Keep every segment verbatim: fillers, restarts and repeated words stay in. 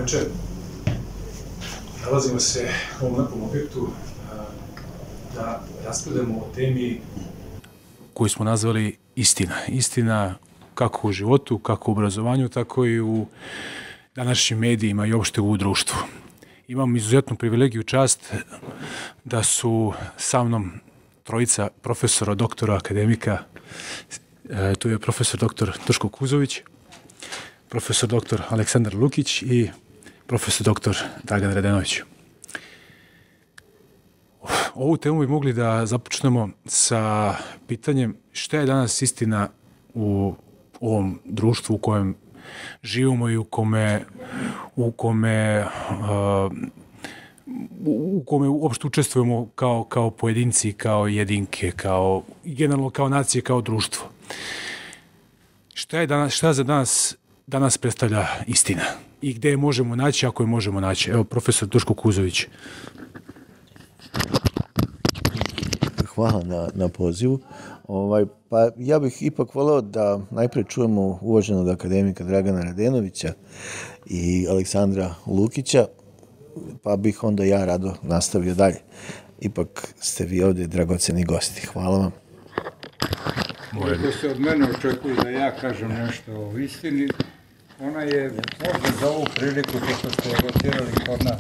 večer. Nalazimo se u ovom lepom objektu da raspravljamo o temi koju smo nazvali istina. Istina kako u životu, kako u obrazovanju, tako i u današnjim medijima i uopšte u društvu. Imam izuzetnu privilegiju i čast da su sa mnom trojica profesora, doktora, akademika. E, tu je profesor doktor Duško Kuzović, profesor doktor Aleksandar Lukić i profesor doktor Dragan Radenović. Ovu temu bi mogli da započnemo sa pitanjem šta je danas istina u ovom društvu u kojem živimo i u kome u kome uh, u kome uopšte učestvujemo kao, kao pojedinci, kao jedinke, kao generalno kao nacije, kao društvo. Šta je danas, šta za danas danas predstavlja istina i gde je možemo naći, ako je možemo naći? Evo, profesor Duško Kuzović. Hvala na, na pozivu. Ovaj, pa ja bih ipak voleo da najpre čujemo uvaženog akademika Dragana Radenovića i Aleksandra Lukića, pa bih onda ja rado nastavio dalje. Ipak ste vi ovdje dragoceni gosti. Hvala vam. Ako se od mene očekuje da ja kažem nešto o istini, ona je možda za ovu priliku što ste evocirali kod nas.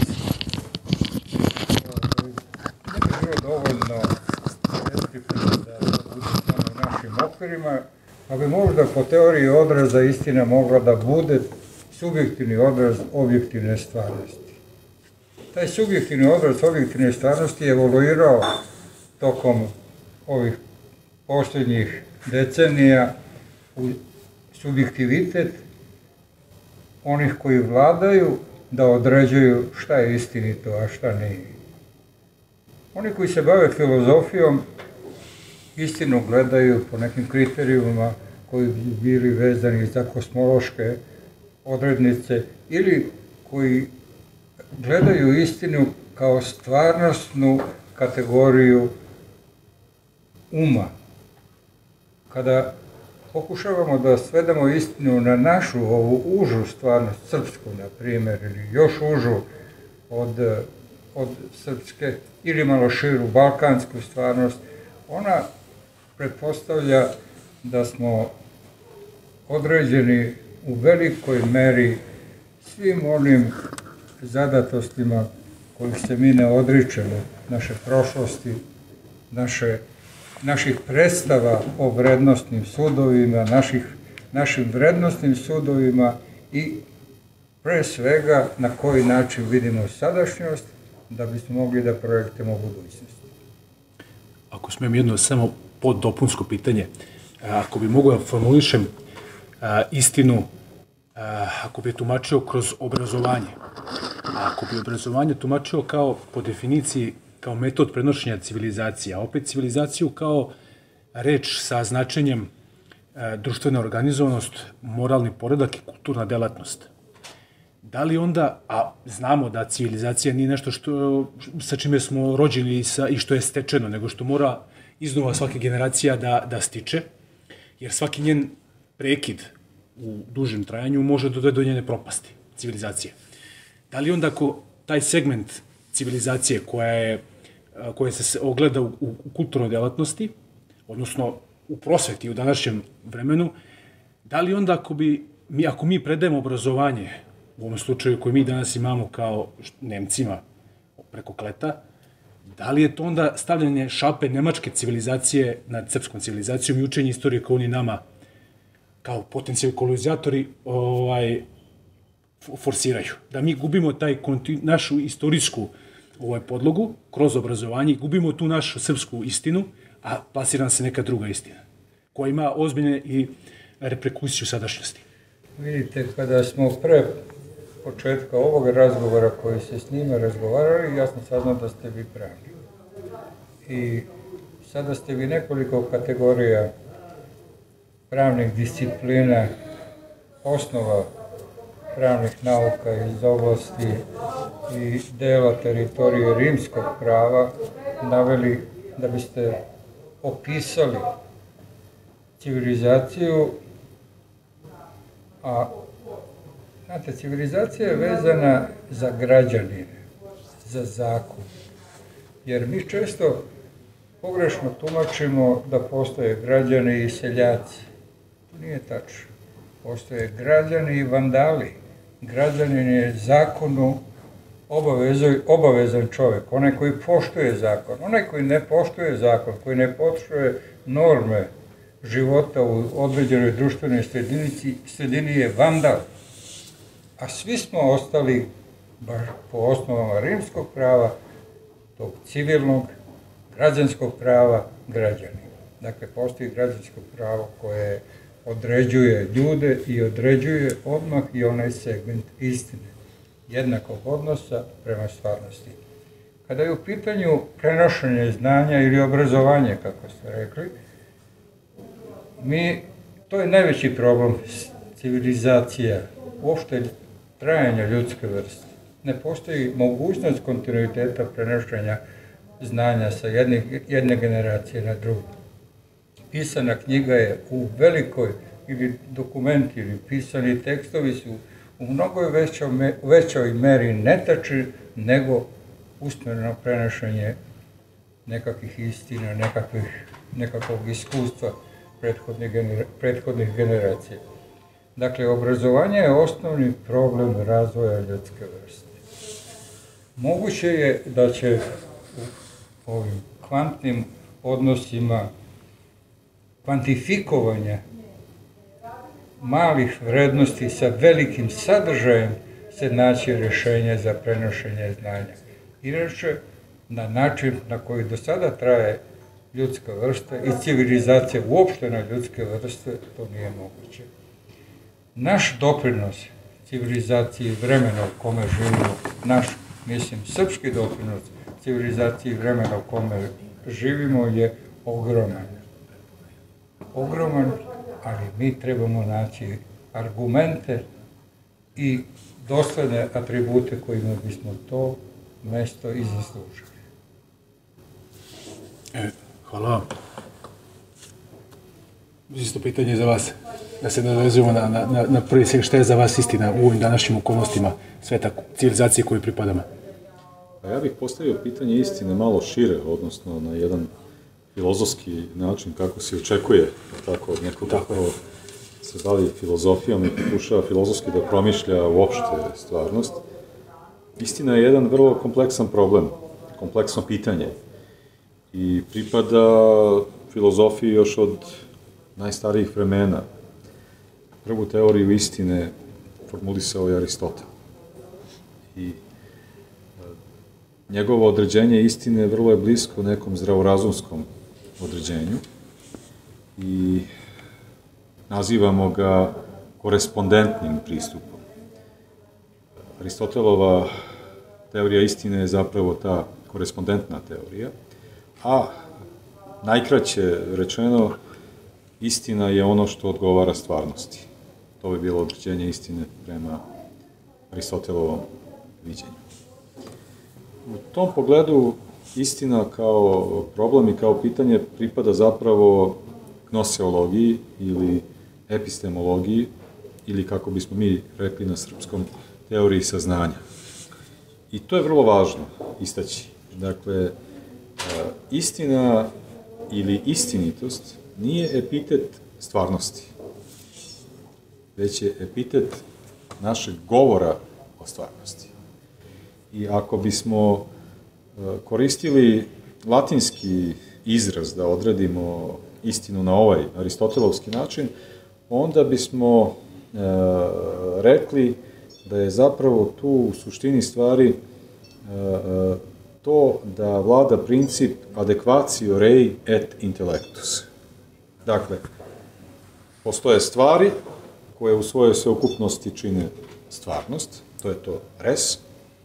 Ne bi bilo dovoljno deskriptivno da bude samo u našim okvirima, a bi možda po teoriji odraza istina mogla da bude subjektivni odraz objektivne stvarnosti. Taj subjektivni odraz objektivne stvarnosti je evoluirao tokom ovih posljednjih decenija u subjektivitet onih koji vladaju da određuju šta je istinito, a šta nije. Oni koji se bave filozofijom istinu gledaju po nekim kriterijumima koji bi bili vezani za kosmološke odrednice ili koji gledaju istinu kao stvarnostnu kategoriju uma. Kada pokušavamo da svedemo istinu na našu ovu užu stvarnost, srpsku na primjer, ili još užu od, od srpske, ili malo širu balkansku stvarnost, ona pretpostavlja da smo određeni u velikoj meri svim onim zadatostima kojih se mi ne odričemo, naše prošlosti, naše naših predstava o vrednostnim sudovima, naših, našim vrednostnim sudovima i pre svega na koji način vidimo sadašnjost da bismo mogli da projektujemo budućnost. Ako smijem jedno samo poddopunsko pitanje, ako bi mogu da formulišem a, istinu, a, ako bi je tumačio kroz obrazovanje, ako bi obrazovanje tumačio kao po definiciji kao metod prenošenja civilizacije, a opet civilizaciju kao reč sa značenjem e, društvena organizovanost, moralni poredak i kulturna delatnost. Da li onda, a znamo da civilizacija nije nešto što, sa čime smo rođeni i, sa, i što je stečeno, nego što mora iznova svaka generacija da, da stiče, jer svaki njen prekid u dužem trajanju može dodati do njene propasti, civilizacije. Da li onda ako taj segment civilizacije koja je koja se ogleda u, u kulturnoj delatnosti, odnosno u prosveti u današnjem vremenu, da li onda ako, bi, mi, ako mi predajemo obrazovanje, u ovom slučaju koje mi danas imamo kao Nemcima preko kleta, da li je to onda stavljanje šape nemačke civilizacije nad srpskom civilizacijom i učenje istorije kao oni nama, kao potencijalni kolonizatori, ovaj, forsiraju. Da mi gubimo taj kontinu, našu istorijsku ovaj podlogu kroz obrazovanje i gubimo tu našu srpsku istinu, a plasira nam se neka druga istina, koja ima ozbiljne i reperkusiju sadašnjosti. Vidite, kada smo pre početka ovog razgovora koji se s njima razgovarali, ja sam saznao da ste vi pravni. I sada ste vi nekoliko kategorija pravnih disciplina, osnova pravnih nauka iz oblasti i dela teritorije rimskog prava naveli da biste opisali civilizaciju, a Znate, civilizacija je vezana za građanine, za zakon. Jer mi često pogrešno tumačimo da postoje građani i seljaci. To nije tačno. Postoje građani i vandali. Građanin je zakonu obavezan čovjek, onaj koji poštuje zakon. Onaj koji ne poštuje zakon, koji ne poštuje norme života u određenoj društvenoj sredini je vandal. A svi smo ostali, baš po osnovama rimskog prava, tog civilnog, građanskog prava, građani. Dakle, postoji građansko pravo koje određuje ljude i određuje odmah i onaj segment istine, jednakog odnosa prema stvarnosti. Kada je u pitanju prenošenje znanja ili obrazovanje, kako ste rekli, mi, to je najveći problem civilizacija, uopšte trajanja ljudske vrste. Ne postoji mogućnost kontinuiteta prenošenja znanja sa jedne, jedne generacije na drugu. Pisana knjiga je u velikoj, ili dokumenti, ili pisani tekstovi su u mnogo većoj, većoj meri netačni nego usmjereno prenošenje nekakvih istina, nekakvih, nekakvog iskustva prethodnih, genera, prethodnih generacija. Dakle, obrazovanje je osnovni problem razvoja ljudske vrste. Moguće je da će u ovim kvantnim odnosima kvantifikovanja malih vrednosti sa velikim sadržajem se naći rješenje za prenošenje znanja. Inače, na način na koji do sada traje ljudska vrsta i civilizacija uopšte na ljudske vrste, to nije moguće. Naš doprinos civilizaciji vremena u kome živimo, naš, mislim, srpski doprinos civilizaciji vremena u kome živimo je ogroman. Ogroman, ali mi trebamo naći argumente i dosledne atribute kojima bismo to mesto i zaslužili. E, hvala vam. Isto pitanje za vas, da se nadovezujemo na, na, na prvi sveg, šta je za vas istina u ovim današnjim okolnostima sveta civilizacije koju pripadamo? A ja bih postavio pitanje istine malo šire, odnosno na jedan filozofski način kako se očekuje tako od nekoga ko se bavi filozofijom i pokušava filozofski da promišlja uopšte stvarnost. Istina je jedan vrlo kompleksan problem, kompleksno pitanje i pripada filozofiji još od najstarijih vremena. Prvu teoriju istine formulisao je Aristotel. I njegovo određenje istine vrlo je blisko nekom zdravorazumskom određenju i nazivamo ga korespondentnim pristupom. Aristotelova teorija istine je zapravo ta korespondentna teorija, a najkraće rečeno, istina je ono što odgovara stvarnosti. To bi bilo određenje istine prema Aristotelovom viđenju. U tom pogledu istina kao problem i kao pitanje pripada zapravo gnoseologiji ili epistemologiji ili, kako bismo mi rekli na srpskom, teoriji saznanja. I to je vrlo važno istaći. Dakle, istina ili istinitost nije epitet stvarnosti, već je epitet našeg govora o stvarnosti. I ako bismo koristili latinski izraz da odredimo istinu na ovaj aristotelovski način, onda bismo e, rekli da je zapravo tu u suštini stvari e, to da vlada princip adequatio rei et intellectus. Dakle, postoje stvari koje u svojoj sveukupnosti čine stvarnost, to je to res,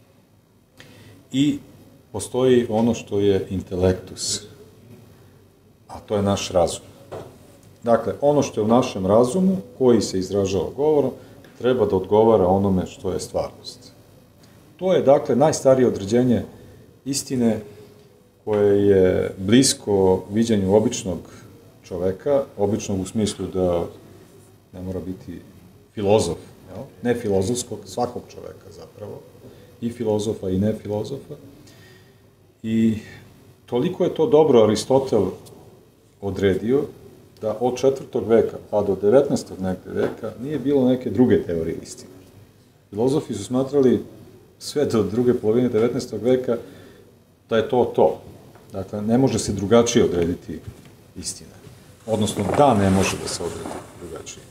i postoji ono što je intelektus, a to je naš razum. Dakle, ono što je u našem razumu, koji se izražava govorom, treba da odgovara onome što je stvarnost. To je, dakle, najstarije određenje istine koje je blisko viđenju običnog čoveka, običnog u smislu da ne mora biti filozof, ne filozofskog, svakog čoveka zapravo, i filozofa i ne filozofa. I toliko je to dobro Aristotel odredio da od četvrtog veka pa do devetnaestog veka nije bilo neke druge teorije istine. Filozofi su smatrali sve do druge polovine devetnaestog veka da je to to. Dakle, ne može se drugačije odrediti istina. Odnosno, da ne može da se odredi drugačije.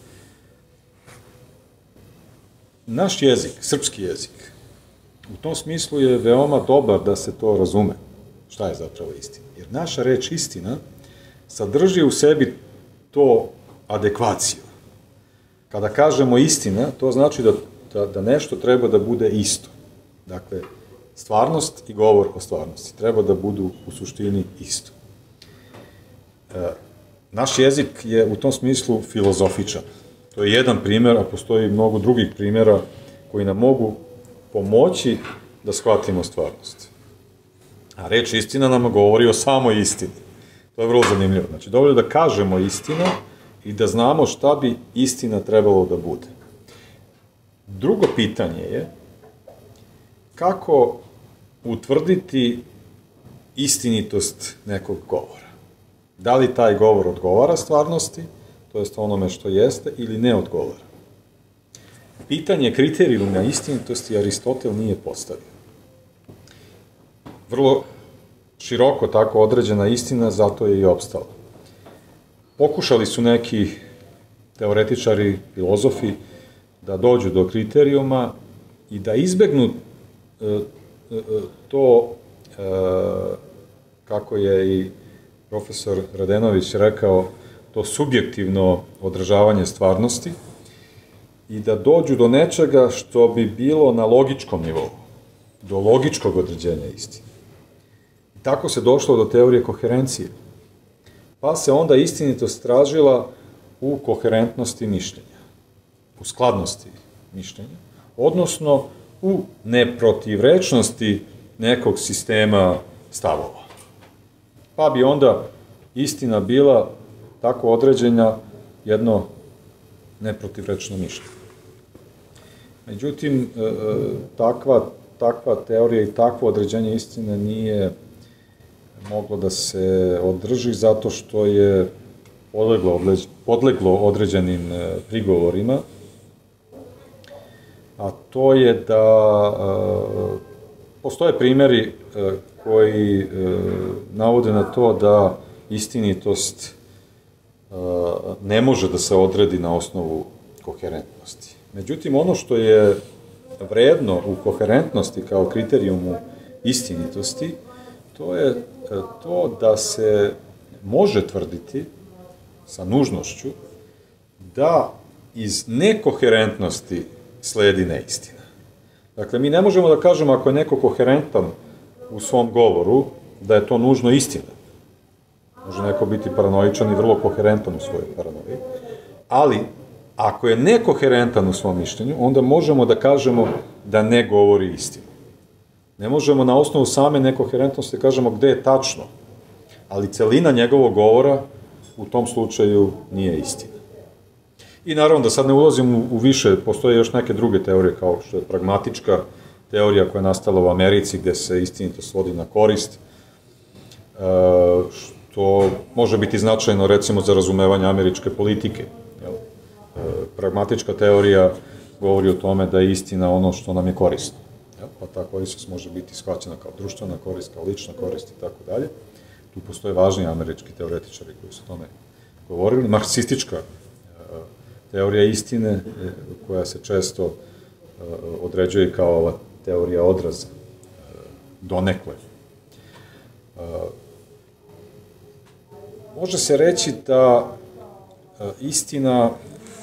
Naš jezik, srpski jezik, u tom smislu je veoma dobar da se to razume. Šta je zapravo istina? Jer naša reč istina sadrži u sebi to adekvaciju. Kada kažemo istina, to znači da, da, da nešto treba da bude isto. Dakle, stvarnost i govor o stvarnosti treba da budu u suštini isto. E, naš jezik je u tom smislu filozofičan. To je jedan primer, a postoji mnogo drugih primjera koji nam mogu pomoći da shvatimo stvarnost. A reč istina nam govori o samoj istini. To je vrlo zanimljivo. Znači, dovoljno da kažemo istina i da znamo šta bi istina trebalo da bude. Drugo pitanje je kako utvrditi istinitost nekog govora. Da li taj govor odgovara stvarnosti, to jest onome što jeste, ili ne odgovara. Pitanje kriterijuma istinitosti Aristotel nije postavio. Vrlo široko tako određena istina, zato je i opstala. Pokušali su neki teoretičari, filozofi, da dođu do kriterijuma i da izbegnu to, kako je i profesor Radenović rekao, to subjektivno odražavanje stvarnosti i da dođu do nečega što bi bilo na logičkom nivou, do logičkog određenja istine. Tako se došlo do teorije koherencije. Pa se onda istinitost tražila u koherentnosti mišljenja, u skladnosti mišljenja, odnosno u neprotivrečnosti nekog sistema stavova. Pa bi onda istina bila tako određena jedno neprotivrečno mišljenje. Međutim, takva, takva teorija i takvo određenje istine nije moglo da se održi zato što je podleglo, podleglo određenim prigovorima, a to je da postoje primjeri koji navode na to da istinitost ne može da se odredi na osnovu koherentnosti. Međutim, ono što je vredno u koherentnosti kao kriterijumu istinitosti, to je to da se može tvrditi sa nužnošću da iz nekoherentnosti sledi neistina. Dakle, mi ne možemo da kažemo ako je neko koherentan u svom govoru, da je to nužno istina. Može neko biti paranoičan i vrlo koherentan u svojoj paranoji, ali ako je nekoherentan u svom mišljenju, onda možemo da kažemo da ne govori istinu. Ne možemo na osnovu same nekoherentnosti da kažemo gde je tačno, ali celina njegovog govora u tom slučaju nije istina. I naravno da sad ne ulazim u više, postoje još neke druge teorije kao što je pragmatička teorija koja je nastala u Americi gde se istinito svodi na korist, što može biti značajno recimo za razumevanje američke politike. Pragmatička teorija govori o tome da je istina ono što nam je korisno. Pa ta korisnost može biti shvaćena kao društvena korist, kao lična korist i tako dalje. Tu postoje važni američki teoretičari koji su o tome govorili. Marksistička teorija istine, koja se često određuje kao ova teorija odraza, donekle. Može se reći da istina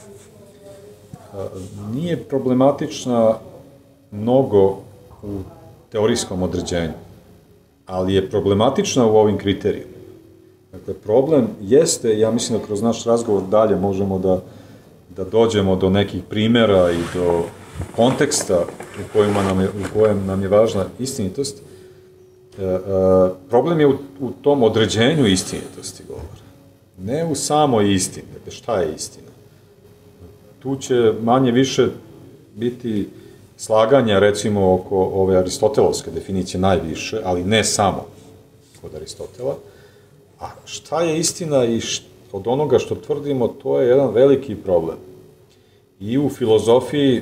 nije problematična mnogo u teorijskom određenju, ali je problematična u ovim kriterijima. Dakle, problem jeste, ja mislim da kroz naš razgovor dalje možemo da, da dođemo do nekih primjera i do konteksta u, kojima nam je, u kojem nam je važna istinitost. E, e, problem je u, u tom određenju istinitosti govora. Ne u samoj istini, dakle šta je istina. Tu će manje više biti slaganja, recimo, oko ove aristotelovske definicije najviše, ali ne samo kod Aristotela. A šta je istina i od onoga što tvrdimo, to je jedan veliki problem. I u filozofiji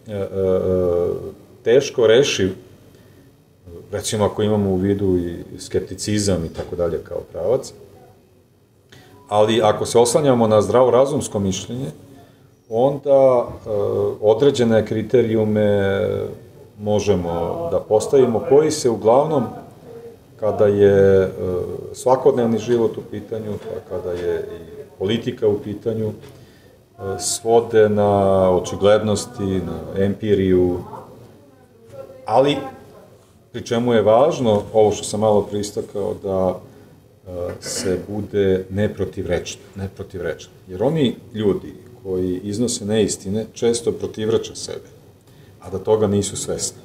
teško rešiv, recimo ako imamo u vidu i skepticizam i tako dalje kao pravac, ali ako se oslanjamo na zdravorazumsko mišljenje, onda određene kriterijume možemo da postavimo, koji se uglavnom, kada je svakodnevni život u pitanju, pa kada je i politika u pitanju, svode na očiglednosti, na empiriju, ali pri čemu je važno, ovo što sam malo pristakao, da se bude neprotivrečan, neprotivrečan. Jer oni ljudi koji iznose neistine često protivrače sebe, a da toga nisu svesni.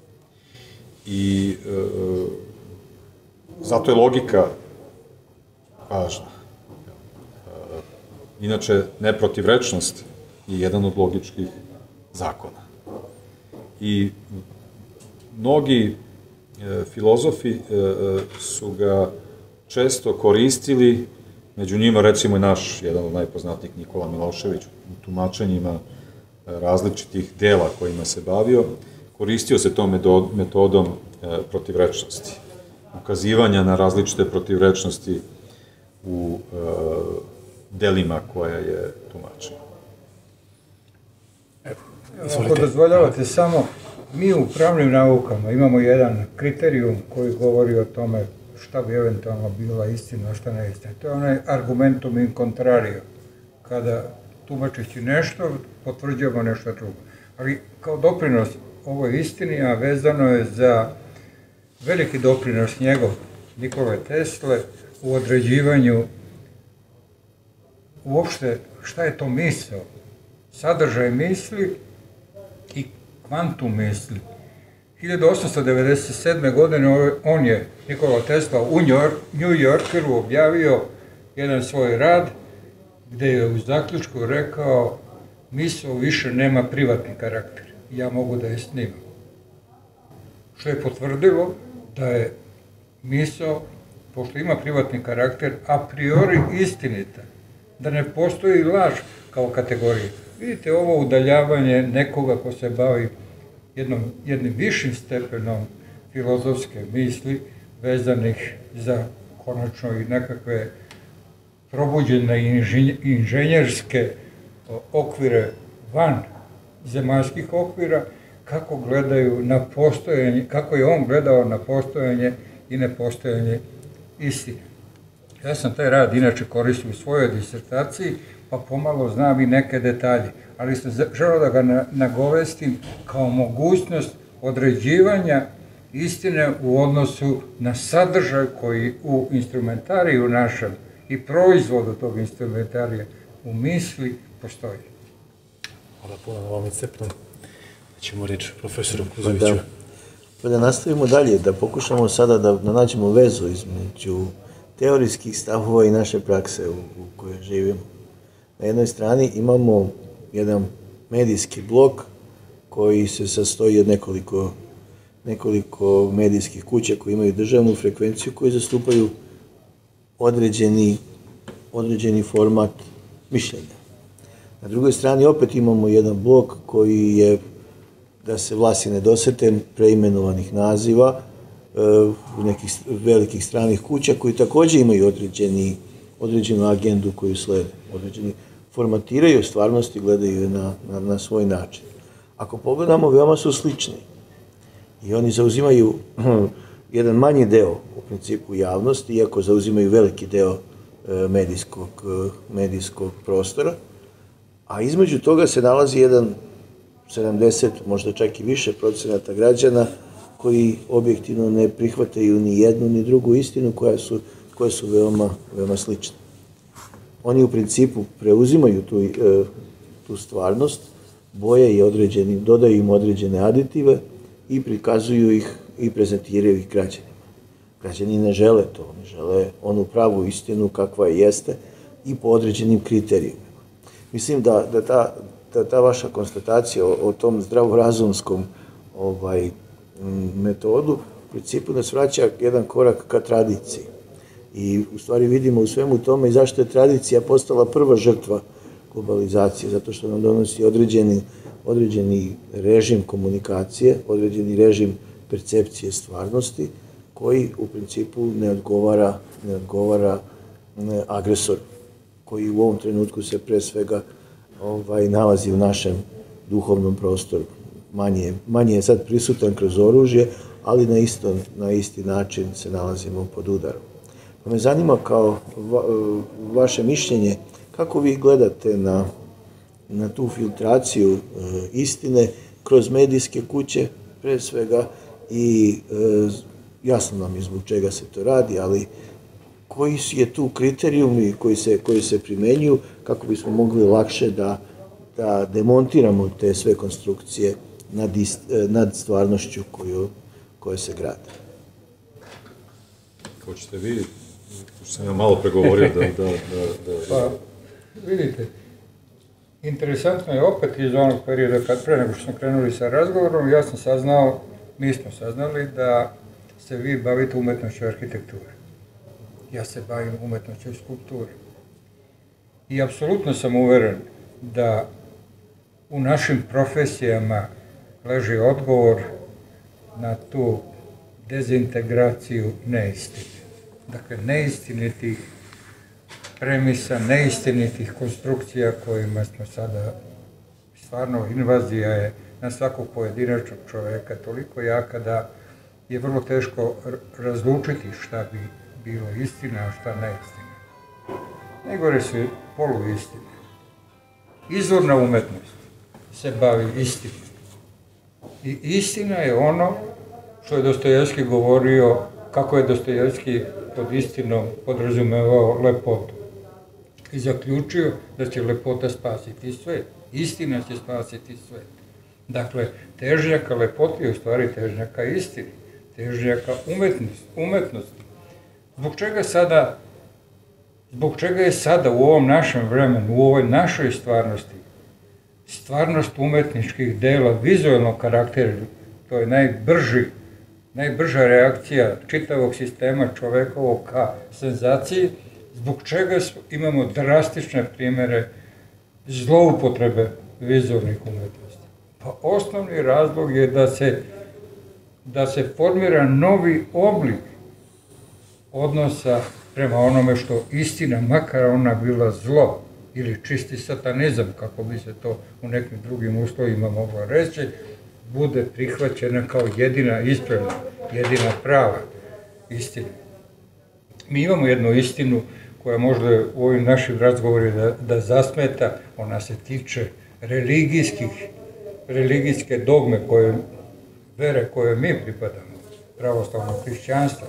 I e, zato je logika važna. E, inače, neprotivrečnost je jedan od logičkih zakona. I mnogi e, filozofi e, su ga često koristili, među njima recimo i naš, jedan od najpoznatijih, Nikola Milošević, u tumačenjima različitih dela kojima se bavio, koristio se tom metodom protivrečnosti, ukazivanja na različite protivrečnosti u delima koje je tumačio. Ako dozvoljavate samo, mi u pravnim naukama imamo jedan kriterijum koji govori o tome šta bi eventualno bila istina, a šta ne istina. To je onaj argumentum in contrario, kada tumačeći nešto, potvrđujemo nešto drugo. Ali kao doprinos ovoj istini, a vezano je za veliki doprinos njegov, Nikole Tesle, u određivanju uopšte šta je to misao, sadržaj misli i kvantum misli. hiljadu osamsto devedeset sedme. godine on je, Nikola Tesla, u New Yorkeru objavio jedan svoj rad gde je u zaključku rekao: misao više nema privatni karakter, ja mogu da je snimam. Što je potvrdilo da je misao, pošto ima privatni karakter, a priori istinita, da ne postoji laž kao kategorija. Vidite ovo udaljavanje nekoga ko se bavi jednom, jednim višim stepenom filozofske misli vezanih za konačno i nekakve probuđene inženjerske okvire van zemaljskih okvira, kako gledaju na postojanje, kako je on gledao na postojanje i nepostojanje istine. Ja sam taj rad inače koristio u svojoj disertaciji, pa pomalo znam i neke detalje, ali sam želeo da ga nagovestim kao mogućnost određivanja istine u odnosu na sadržaj koji u instrumentariju našem i proizvodu tog instrumentarija u misli postoji. Hvala puno na ovom iscrpnom. Ćemo reći profesoru Kuzoviću. Da, pa da nastavimo dalje, da pokušamo sada da nađemo vezu između teorijskih stavova i naše prakse u, u kojoj živimo. Na jednoj strani imamo jedan medijski blok koji se sastoji od nekoliko, nekoliko medijskih kuća koji imaju državnu frekvenciju, koji zastupaju određeni, određeni format mišljenja. Na drugoj strani opet imamo jedan blok koji je, da se vlasi ne dosete, preimenovanih naziva u nekih velikih stranih kuća koji također imaju određeni, određenu agendu koju slede, određeni formatiraju stvarnosti, gledaju na, na, na svoj način. Ako pogledamo, veoma su slični i oni zauzimaju jedan manji deo u principu javnosti, iako zauzimaju veliki deo medijskog, medijskog prostora, a između toga se nalazi jedan sedamdeset, možda čak i više procenata građana koji objektivno ne prihvataju ni jednu ni drugu istinu, koja su, koje su veoma, veoma slične. Oni u principu preuzimaju tu, tu stvarnost, boje i određeni, dodaju im određene aditive i prikazuju ih i prezentiraju ih građanima. Građani ne žele to, ne žele onu pravu istinu kakva jeste i po određenim kriterijima. Mislim da, da ta, ta, ta vaša konstatacija o, o tom zdravorazumskom ovaj, metodu, u principu nas vraća jedan korak ka tradiciji. I u stvari vidimo u svemu tome i zašto je tradicija postala prva žrtva globalizacije, zato što nam donosi određeni, određeni režim komunikacije, određeni režim percepcije stvarnosti, koji u principu ne odgovara, ne odgovara ne, agresoru, koji u ovom trenutku se pre svega ovaj, nalazi u našem duhovnom prostoru. Manje, manje je sad prisutan kroz oružje, ali na, isto, na isti način se nalazimo pod udarom. Pa me zanima kao va, vaše mišljenje, kako vi gledate na, na tu filtraciju e, istine kroz medijske kuće, pre svega, i e, jasno nam je zbog čega se to radi, ali koji je tu kriterijumi koji se, koji se primenjuju kako bismo mogli lakše da, da demontiramo te sve konstrukcije nad, ist, nad stvarnošću koju, koje se grade. Kao ćete vi, što sam ja malo pregovorio da... da, da, da... Pa, vidite, interesantno je opet iz onog perioda kad pre nego što smo krenuli sa razgovorom, ja sam saznao, mi smo saznali da se vi bavite umetnošću arhitekture. Ja se bavim umetnošću skulpture. I apsolutno sam uveren da u našim profesijama leži odgovor na tu dezintegraciju neistine. Dakle, neistinitih premisa, neistinitih konstrukcija kojima smo sada, stvarno invazija je na svakog pojedinačnog čoveka toliko jaka da je vrlo teško razlučiti šta bi bilo istina, a šta neistina. Najgore su poluistine. Izvorna umetnost se bavi istinom. I istina je ono što je Dostojevski govorio, kako je Dostojevski pod istinom podrazumevao lepotu. I zaključio da će lepota spasiti svet. Istina će spasiti svet. Dakle, težnjaka lepoti je u stvari težnjaka istini, težnjaka umetnosti. umetnosti. Zbog čega sada, zbog čega je sada u ovom našem vremenu, u ovoj našoj stvarnosti, stvarnost umetničkih dela vizualnog karaktera, to je najbrži, najbrža reakcija čitavog sistema čovekovog ka senzaciji, zbog čega imamo drastične primere zloupotrebe vizualnih umetnosti. Pa osnovni razlog je da se, da se formira novi oblik odnosa prema onome što istina, makar ona bila zlo ili čisti satanizam, kako bi se to u nekim drugim uslovima moglo reći, bude prihvaćena kao jedina ispravna, jedina prava istina. Mi imamo jednu istinu koja možda u ovim našim razgovorima da, da zasmeta, ona se tiče religijskih, religijske dogme koje, vere koje mi pripadamo, pravoslavno hrišćanstvo.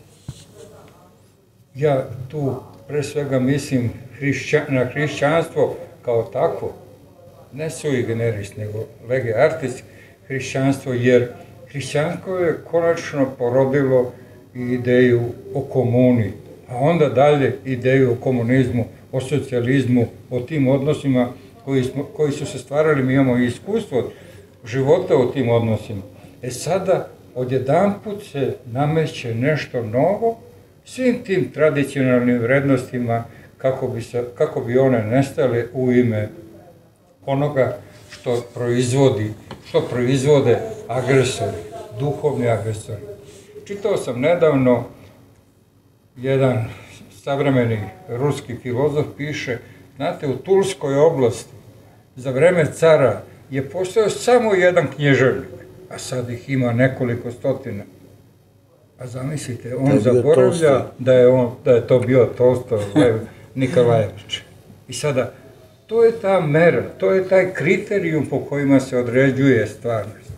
Ja tu pre svega mislim hrišća, na hrišćanstvo kao takvo, ne sui generis, nego lege artis hrišćanstvo, jer hrišćanstvo je konačno porodilo i ideju o komuni, a onda dalje ideju o komunizmu, o socijalizmu, o tim odnosima koji, smo, koji su se stvarali, mi imamo i iskustvo života u tim odnosima. E sada, odjedanput se nameće nešto novo, svim tim tradicionalnim vrednostima, kako bi, se, kako bi one nestale u ime onoga što proizvodi, što proizvode agresori, duhovni agresori. Čitao sam nedavno, jedan savremeni ruski filozof piše, znate, u Tulskoj oblasti za vreme cara je postojao samo jedan književnik, a sad ih ima nekoliko stotina. A zamislite, on zaboravlja da je, on, da je to bio Tolstoj, Nikolajević. I sada, to je ta mera, to je taj kriterijum po kojima se određuje stvarnost.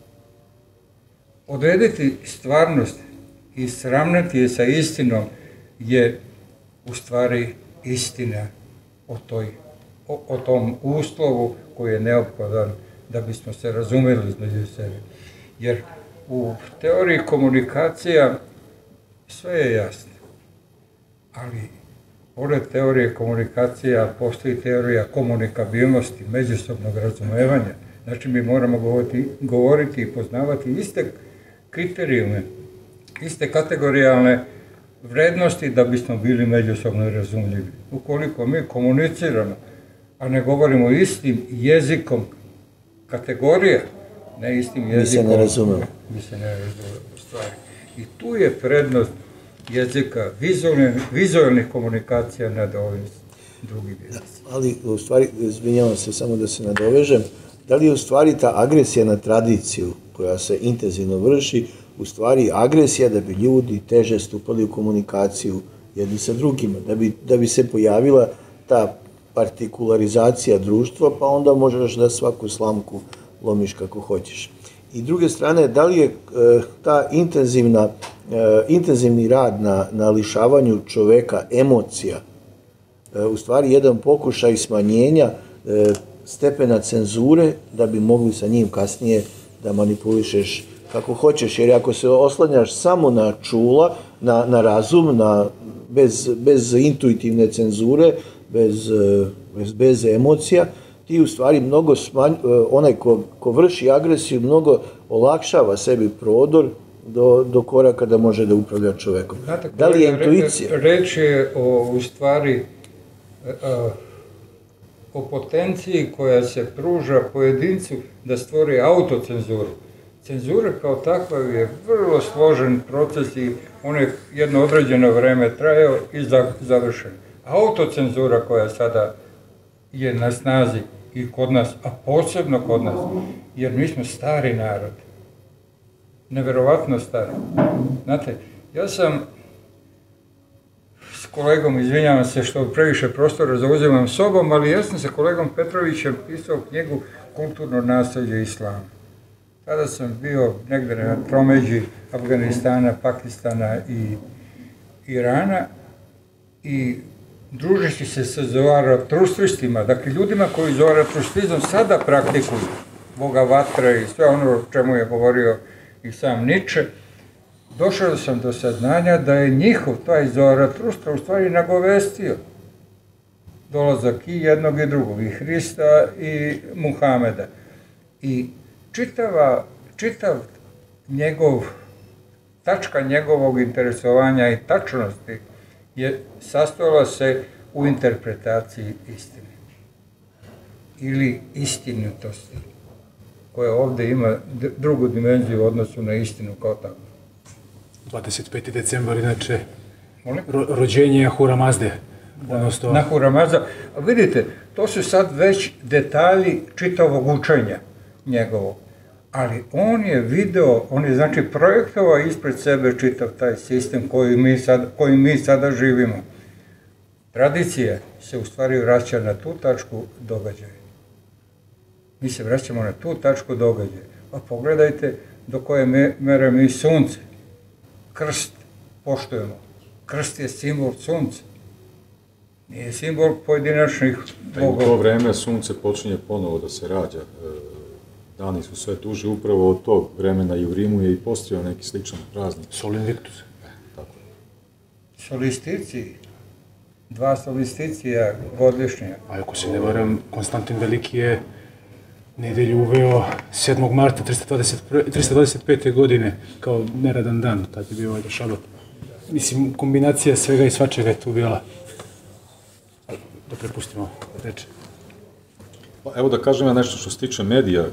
Odrediti stvarnost i sravnati je sa istinom je u stvari istina o, toj, o, o tom uslovu koji je neophodan da bismo se razumeli između sebe. Jer u teoriji komunikacija sve je jasno, ali Pored teorije komunikacija, postoji teorija komunikabilnosti, međusobnog razumevanja. Znači, mi moramo govoriti, govoriti i poznavati iste kriterijume, iste kategorijalne vrednosti da bismo bili međusobno razumljivi. Ukoliko mi komuniciramo, a ne govorimo istim jezikom kategorija, ne istim jezikom... Mi se ne razumemo. Mi se ne razumemo u stvari. I tu je prednost jezika vizualnih komunikacija nad ovim drugim jezicima. Ali, u stvari, izvinjavam se samo da se nadovežem, da li je u stvari ta agresija na tradiciju koja se intenzivno vrši, u stvari agresija da bi ljudi teže stupali u komunikaciju jedni sa drugima, da bi, da bi se pojavila ta partikularizacija društva, pa onda možeš da svaku slamku lomiš kako hoćeš. I druge strane, da li je e, ta intenzivna, e, intenzivni rad na, na lišavanju čoveka emocija e, u stvari jedan pokušaj smanjenja e, stepena cenzure da bi mogli sa njim kasnije da manipulišeš kako hoćeš, jer ako se oslanjaš samo na čula, na, na razum, na, bez, bez intuitivne cenzure, bez, bez, bez emocija, ti u stvari mnogo smanj, onaj ko, ko vrši agresiju mnogo olakšava sebi prodor do, do koraka da može da upravlja čovekom. Znate, da li je intuicija? Reč je o, u stvari, a, o potenciji koja se pruža pojedincu da stvori autocenzuru. Cenzura kao takva je vrlo složen proces i on je jedno određeno vreme trajao i završen. Autocenzura koja sada je na snazi i kod nas, a posebno kod nas, jer mi smo stari narod. Neverovatno stari. Znate, ja sam s kolegom, izvinjavam se što previše prostora zauzimam sobom, ali ja sam sa kolegom Petrovićem pisao knjigu Kulturno nasljeđe islama. Tada sam bio negde na tromeđi Afganistana, Pakistana i Irana i družeći se sa zoroastristima, dakle ljudima koji zoroastristizam sada praktikuju, Boga vatre i sve ono o čemu je govorio i sam Niče, došao sam do saznanja da je njihov taj Zoroastrustra u stvari nagovestio dolazak i jednog i drugog, i Hrista i Muhameda. I čitava, čitav njegov, tačka njegovog interesovanja i tačnosti je sastojala se u interpretaciji istine ili istinitosti, koja ovde ima drugu dimenziju u odnosu na istinu kao tako. dvadeset peti decembar, inače, ro, rođenje Ahura Mazde. Da, na Ahura Mazda. A vidite, to su sad već detalji čitavog učenja njegovog. Ali on je video, on je znači projektovao ispred sebe čitav taj sistem koji mi, sad, koji mi sada živimo. Tradicija se u stvari vraća na tu tačku događaja. Mi se vraćamo na tu tačku događaja. Pa pogledajte do koje mere mi sunce, krst poštujemo. Krst je simbol sunca. Nije simbol pojedinačnih bogova. U to vreme sunce počinje ponovo da se rađa. Dani su sve duže, upravo od tog vremena i u Rimu je i postojao neki sličan praznik. Sol Invictus. Tako je. Solistici, dva solisticija godišnja. A ako se ne varam, Konstantin Veliki je nedelju uveo sedmog marta trista dvadeset pete. godine kao neradan dan, tad je bio ovaj šabat. Mislim, kombinacija svega i svačega je tu bila. Da prepustimo reči. Pa evo da kažem ja nešto što se tiče medija.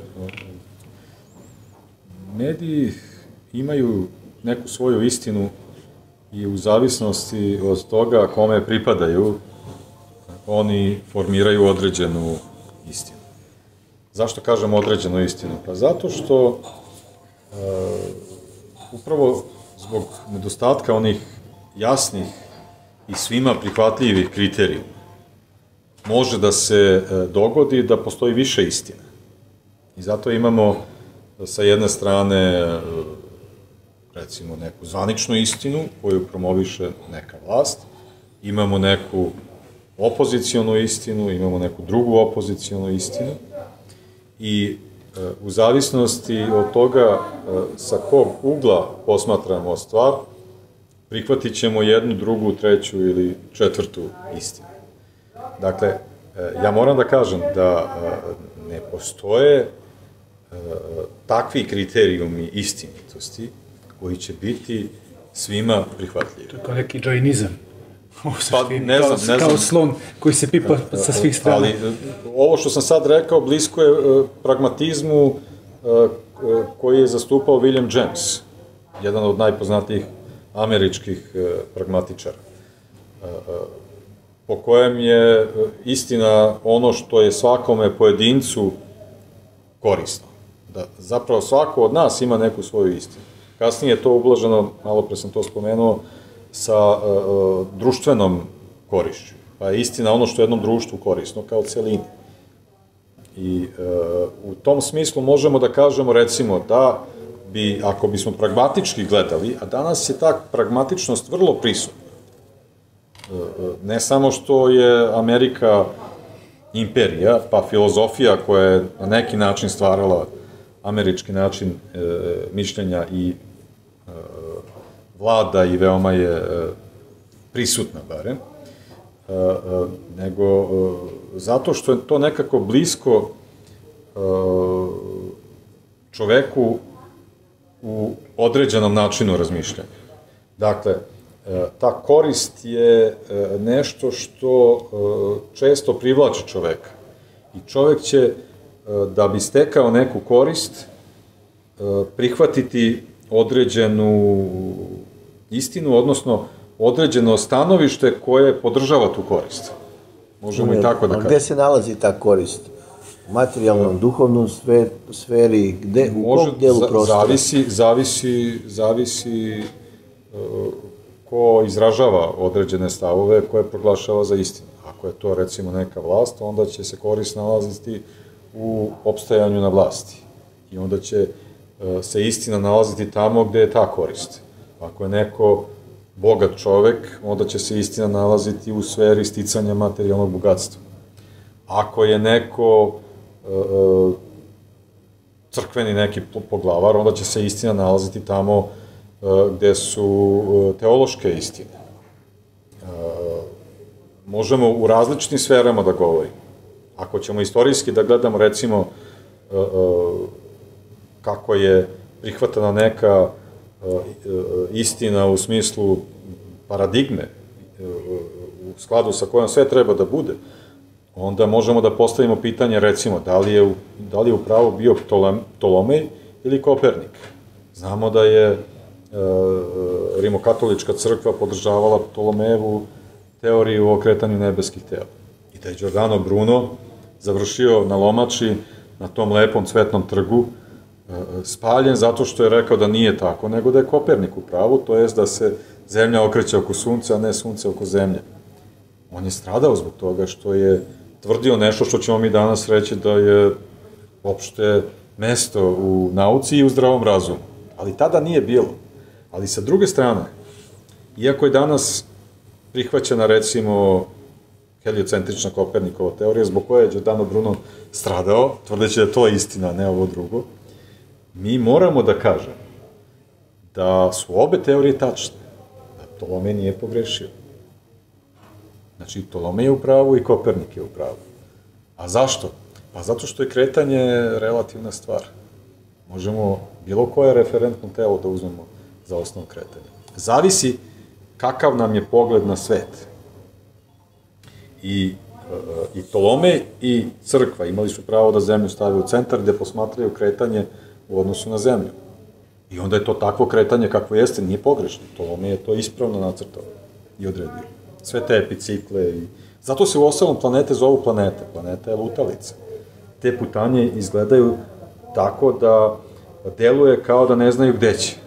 Mediji imaju neku svoju istinu i u zavisnosti od toga kome pripadaju, oni formiraju određenu istinu. Zašto kažem određenu istinu? Pa zato što uh, upravo zbog nedostatka onih jasnih i svima prihvatljivih kriterijuma može da se dogodi da postoji više istine. I zato imamo sa jedne strane recimo neku zvaničnu istinu koju promoviše neka vlast, imamo neku opozicijonu istinu, imamo neku drugu opozicijonu istinu i u zavisnosti od toga sa kog ugla posmatramo stvar, prihvatit ćemo jednu, drugu, treću ili četvrtu istinu. Dakle, ja moram da kažem da ne postoje takvi kriterijumi istinitosti koji će biti svima prihvatljivi. To je kao neki džajnizam. Pa, ne znam, ne znam. Kao slon koji se pipa sa svih strana. Ali ovo što sam sad rekao blisko je pragmatizmu koji je zastupao William James, jedan od najpoznatijih američkih pragmatičara, po kojem je istina ono što je svakome pojedincu korisno. Da zapravo svako od nas ima neku svoju istinu. Kasnije je to ublaženo, malo pre sam to spomenuo, sa društvenom korišću. Pa je istina ono što je jednom društvu korisno kao celini. I u tom smislu možemo da kažemo, recimo, da bi, ako bismo pragmatički gledali, a danas je ta pragmatičnost vrlo prisutna. Ne samo što je Amerika imperija, pa filozofija koja je na neki način stvarala američki način mišljenja i vlada i veoma je prisutna barem, nego zato što je to nekako blisko čoveku u određenom načinu razmišljanja. Dakle, ta korist je nešto što često privlači čoveka. I čovek će, da bi stekao neku korist, prihvatiti određenu istinu, odnosno određeno stanovište koje podržava tu korist. Možemo i tako da kažemo. Gde se nalazi ta korist? U materijalnom, duhovnom sferi, gde, u kom delu prostora? Zavisi, zavisi, zavisi ko izražava određene stavove koje proglašava za istinu. Ako je to, recimo, neka vlast, onda će se korist nalaziti u opstajanju na vlasti. I onda će se istina nalaziti tamo gde je ta korist. Ako je neko bogat čovek, onda će se istina nalaziti u sferi sticanja materijalnog bogatstva. Ako je neko crkveni neki poglavar, onda će se istina nalaziti tamo gde su teološke istine. Možemo u različitim sferama da govorimo. Ako ćemo istorijski da gledamo, recimo, kako je prihvatana neka istina u smislu paradigme, u skladu sa kojom sve treba da bude, onda možemo da postavimo pitanje, recimo, da li je, da li je upravo bio Ptolomej ili Kopernik. Znamo da je Rimokatolička crkva podržavala Ptolomejevu teoriju o okretanju nebeskih tela. I da je Giordano Bruno završio na Lomači, na tom lepom cvetnom trgu, spaljen zato što je rekao da nije tako, nego da je Kopernik u pravu, to jest da se zemlja okreće oko sunca, a ne sunce oko zemlje. On je stradao zbog toga što je tvrdio nešto što ćemo mi danas reći da je opšte mesto u nauci i u zdravom razumu. Ali tada nije bilo. Ali sa druge strane, iako je danas prihvaćena, recimo, heliocentrična Kopernikova teorija, zbog koje je Giordano Bruno stradao, tvrdeći da je to istina, ne ovo drugo, mi moramo da kažemo da su obe teorije tačne, da Ptolomej nije pogrešio. Znači, Ptolomej je u pravu i Kopernik je u pravu. A zašto? Pa zato što je kretanje relativna stvar. Možemo bilo koje referentno telo da uzmemo za osnovu kretanja. Zavisi kakav nam je pogled na svet. I, i Ptolomej i crkva imali su pravo da zemlju stave u centar gde posmatraju kretanje u odnosu na zemlju. I onda je to takvo kretanje kakvo jeste, nije pogrešno. Ptolomej je to ispravno nacrtao i odredio. Sve te epicikle i... Zato se u ostalom planete zovu planete. Planeta je lutalica. Te putanje izgledaju tako da deluje kao da ne znaju gde će.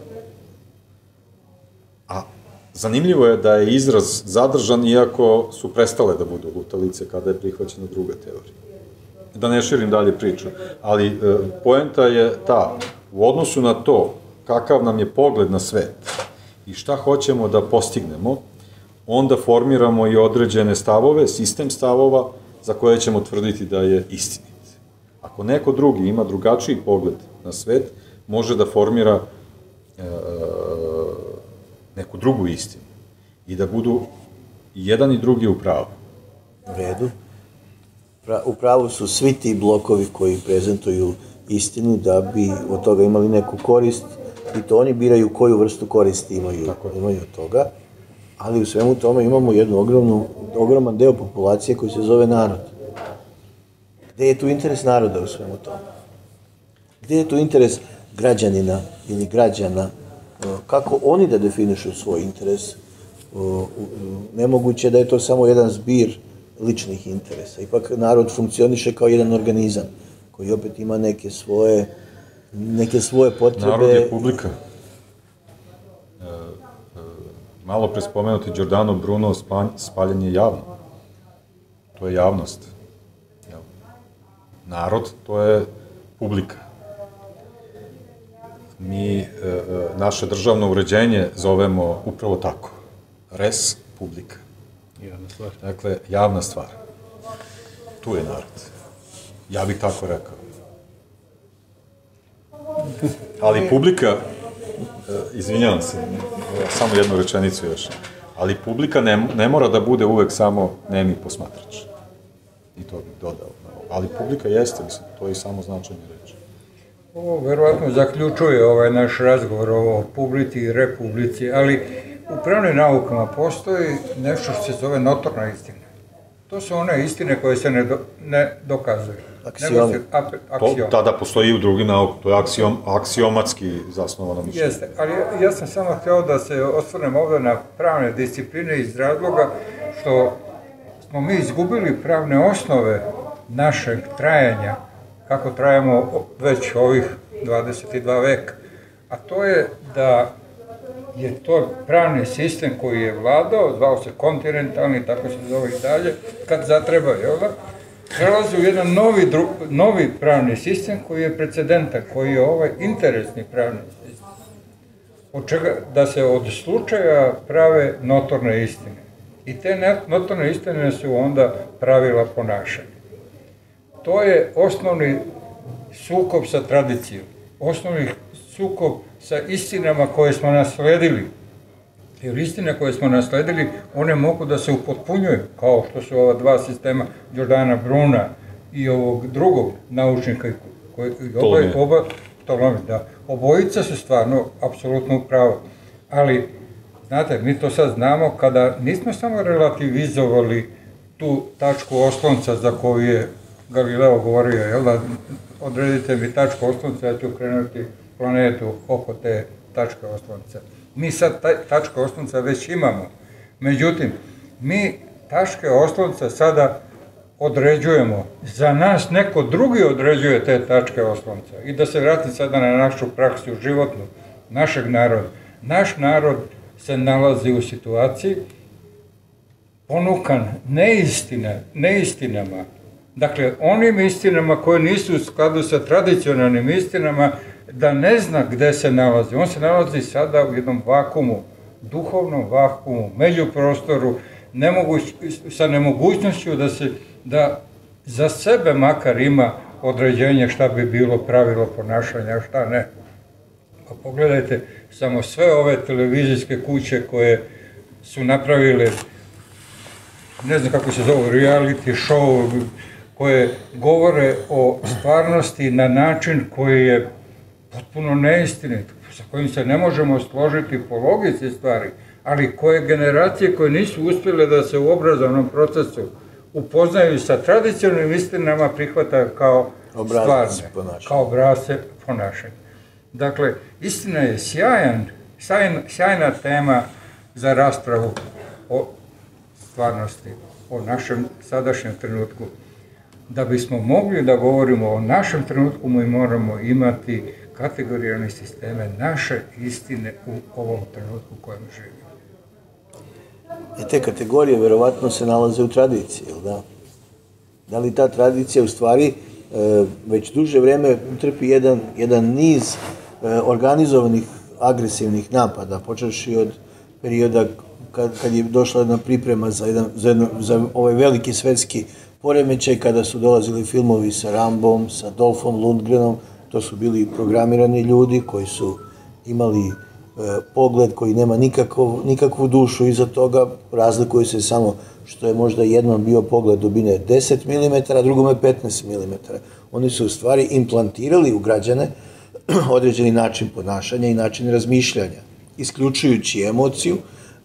A zanimljivo je da je izraz zadržan iako su prestale da budu lutalice kada je prihvaćena druga teorija. Da ne širim dalje priču, ali e, poenta je ta, u odnosu na to kakav nam je pogled na svet i šta hoćemo da postignemo, onda formiramo i određene stavove, sistem stavova za koje ćemo tvrditi da je istinit. Ako neko drugi ima drugačiji pogled na svet, može da formira e, neku drugu istinu i da budu i jedan i drugi u pravu. U redu. U pravu su svi ti blokovi koji prezentuju istinu da bi od toga imali neku korist i to oni biraju koju vrstu koristi imaju, imaju od toga, ali u svemu tome imamo jednu ogromnu, ogroman deo populacije koji se zove narod. Gde je tu interes naroda u svemu tome? Gde je tu interes građanina ili građana? Kako oni da definišu svoj interes? Nemoguće da je to samo jedan zbir ličnih interesa. Ipak narod funkcioniše kao jedan organizam koji opet ima neke svoje neke svoje potrebe. Narod je publika. Malo pre spomenuti Giordano Bruno, spaljenje javno. To je javnost. Narod, to je publika. Mi naše državno uređenje zovemo upravo tako. Res publika. Javna stvar. Dakle, javna stvar. Tu je narod. Ja bih tako rekao. Ali publika, izvinjavam se, samo jednu rečenicu još, ali publika ne mora da bude uvek samo nemi posmatrač. I to bih dodao. Ali publika jeste, mislim, to je i samo značajne reči. Ovo verovatno zaključuje ovaj naš razgovor o publici i republici, ali u pravnim naukama postoji nešto što se zove notorna istina. To su one istine koje se ne, do, ne dokazuju. Aksiomi. To tada postoji i u drugim naukama, to je aksiom, aksiomatski zasnovano mišljenje. Jeste, ali ja sam samo hteo da se osvrnem ovdje na pravne discipline iz razloga što smo mi izgubili pravne osnove našeg trajanja, kako trajamo već ovih dvadeset dva veka. A to je da je to pravni sistem koji je vladao, zvao se kontinentalni, tako se zove i dalje, kad zatreba, jel da, prelazi u jedan novi, dru, novi pravni sistem koji je precedentan, koji je ovaj interesni pravni sistem. Od čega da se od slučaja prave notorne istine. I te notorne istine su onda pravila ponašanja. To je osnovni sukob sa tradicijom, osnovni sukob sa istinama koje smo nasledili. Jer istine koje smo nasledili, one mogu da se upotpunjuju, kao što su ova dva sistema Giordana Bruna i ovog drugog naučnika, koji oba, oba, Ptolomej, da, obojica su stvarno apsolutno u pravu. Ali, znate, mi to sad znamo kada nismo samo relativizovali tu tačku oslonca za koju je Galileo govorio, jel da, odredite mi tačku oslonca, ja ću krenuti planetu oko te tačke oslonca. Mi sad taj, tačke oslonca već imamo. Međutim, mi tačke oslonca sada određujemo. Za nas neko drugi određuje te tačke oslonca. I da se vratim sada na našu praksu životnu, našeg naroda. Naš narod se nalazi u situaciji ponukan neistine, neistinama. Dakle, onim istinama koje nisu u skladu sa tradicionalnim istinama, da ne zna gde se nalazi. On se nalazi sada u jednom vakumu, duhovnom vakumu, međuprostoru, nemoguć, sa nemogućnošću da se, da za sebe makar ima određenje šta bi bilo pravilo ponašanja, a šta ne. Pa pogledajte samo sve ove televizijske kuće koje su napravile, ne znam kako se zove, reality show, koje govore o stvarnosti na način koji je potpuno neistinit, sa kojim se ne možemo složiti po logici stvari, ali koje generacije koje nisu uspjele da se u obrazovnom procesu upoznaju sa tradicionalnim istinama prihvata kao stvarne, kao obrazce ponašanja. Dakle, istina je sjajan, sjajna, sjajna tema za raspravu o stvarnosti, o našem sadašnjem trenutku. Da bismo mogli da govorimo o našem trenutku, mi moramo imati kategorijalne sisteme naše istine u ovom trenutku u kojem živimo. E te kategorije verovatno se nalaze u tradiciji, ili da? Da li ta tradicija u stvari e, već duže vreme trpi jedan, jedan niz e, organizovanih agresivnih napada, počevši od perioda kad, kad je došla jedna priprema za, jedan, za, jedno, za ovaj veliki svetski poremećaj, kada su dolazili filmovi sa Rambom, sa Dolfom Lundgrenom. To su bili programirani ljudi koji su imali pogled koji nema nikakvu, nikakvu dušu iza toga, razlikuje se samo što je možda jednom bio pogled dubine deset milimetara, a drugome petnaest milimetara. Oni su u stvari implantirali u građane određeni način ponašanja i način razmišljanja, isključujući emociju,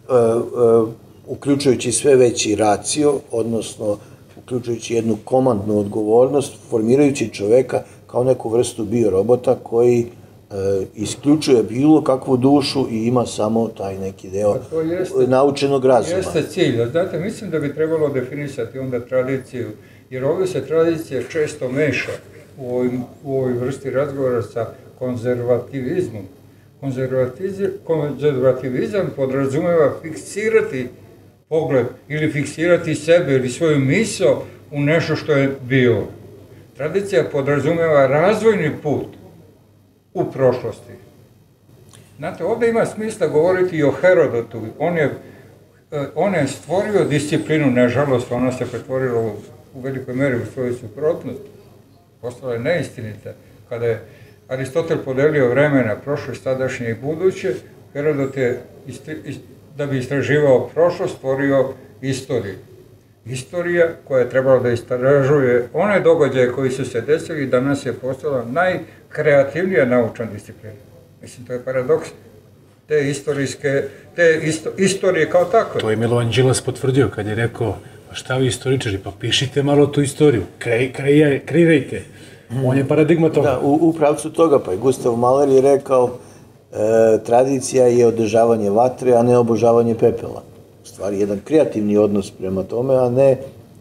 uključujući sve veći racio, odnosno uključujući jednu komandnu odgovornost, formirajući čoveka kao neku vrstu biorobota koji isključuje bilo kakvu dušu i ima samo taj neki deo naučenog razuma. Jeste cilj. Znate, mislim da bi trebalo definisati onda tradiciju, jer ovdje se tradicija često meša u ovoj, u ovoj vrsti razgovora sa konzervativizmom. Konzervativizam podrazumeva fiksirati pogled ili fiksirati sebe ili svoju misao u nešto što je bilo. Tradicija podrazumeva razvojni put u prošlosti. Znate, ovdje ima smisla govoriti i o Herodotu. On je, on je stvorio disciplinu, nažalost, ona se pretvorila u, u velikoj meri u svoju suprotnost. Postala je neistinita. Kada je Aristotel podelio vreme na prošlo, sadašnje i buduće, Herodot je, da bi istraživao prošlost, stvorio istoriju. Istorija koja je trebala da istražuje one događaje koji su se desili, danas je postala najkreativnija naučna disciplina. Mislim, to je paradoks te istorijske, te isto, istorije kao takve. To je Milovan Đilas potvrdio kad je rekao, pa šta vi istoričari, pa pišite malo tu istoriju, Kre, kreje, kreirajte. On je paradigma toga. Da, u, u pravcu toga, pa i Gustav Mahler je rekao, e, tradicija je održavanje vatre, a ne obožavanje pepela. U stvari, jedan kreativni odnos prema tome, a ne e,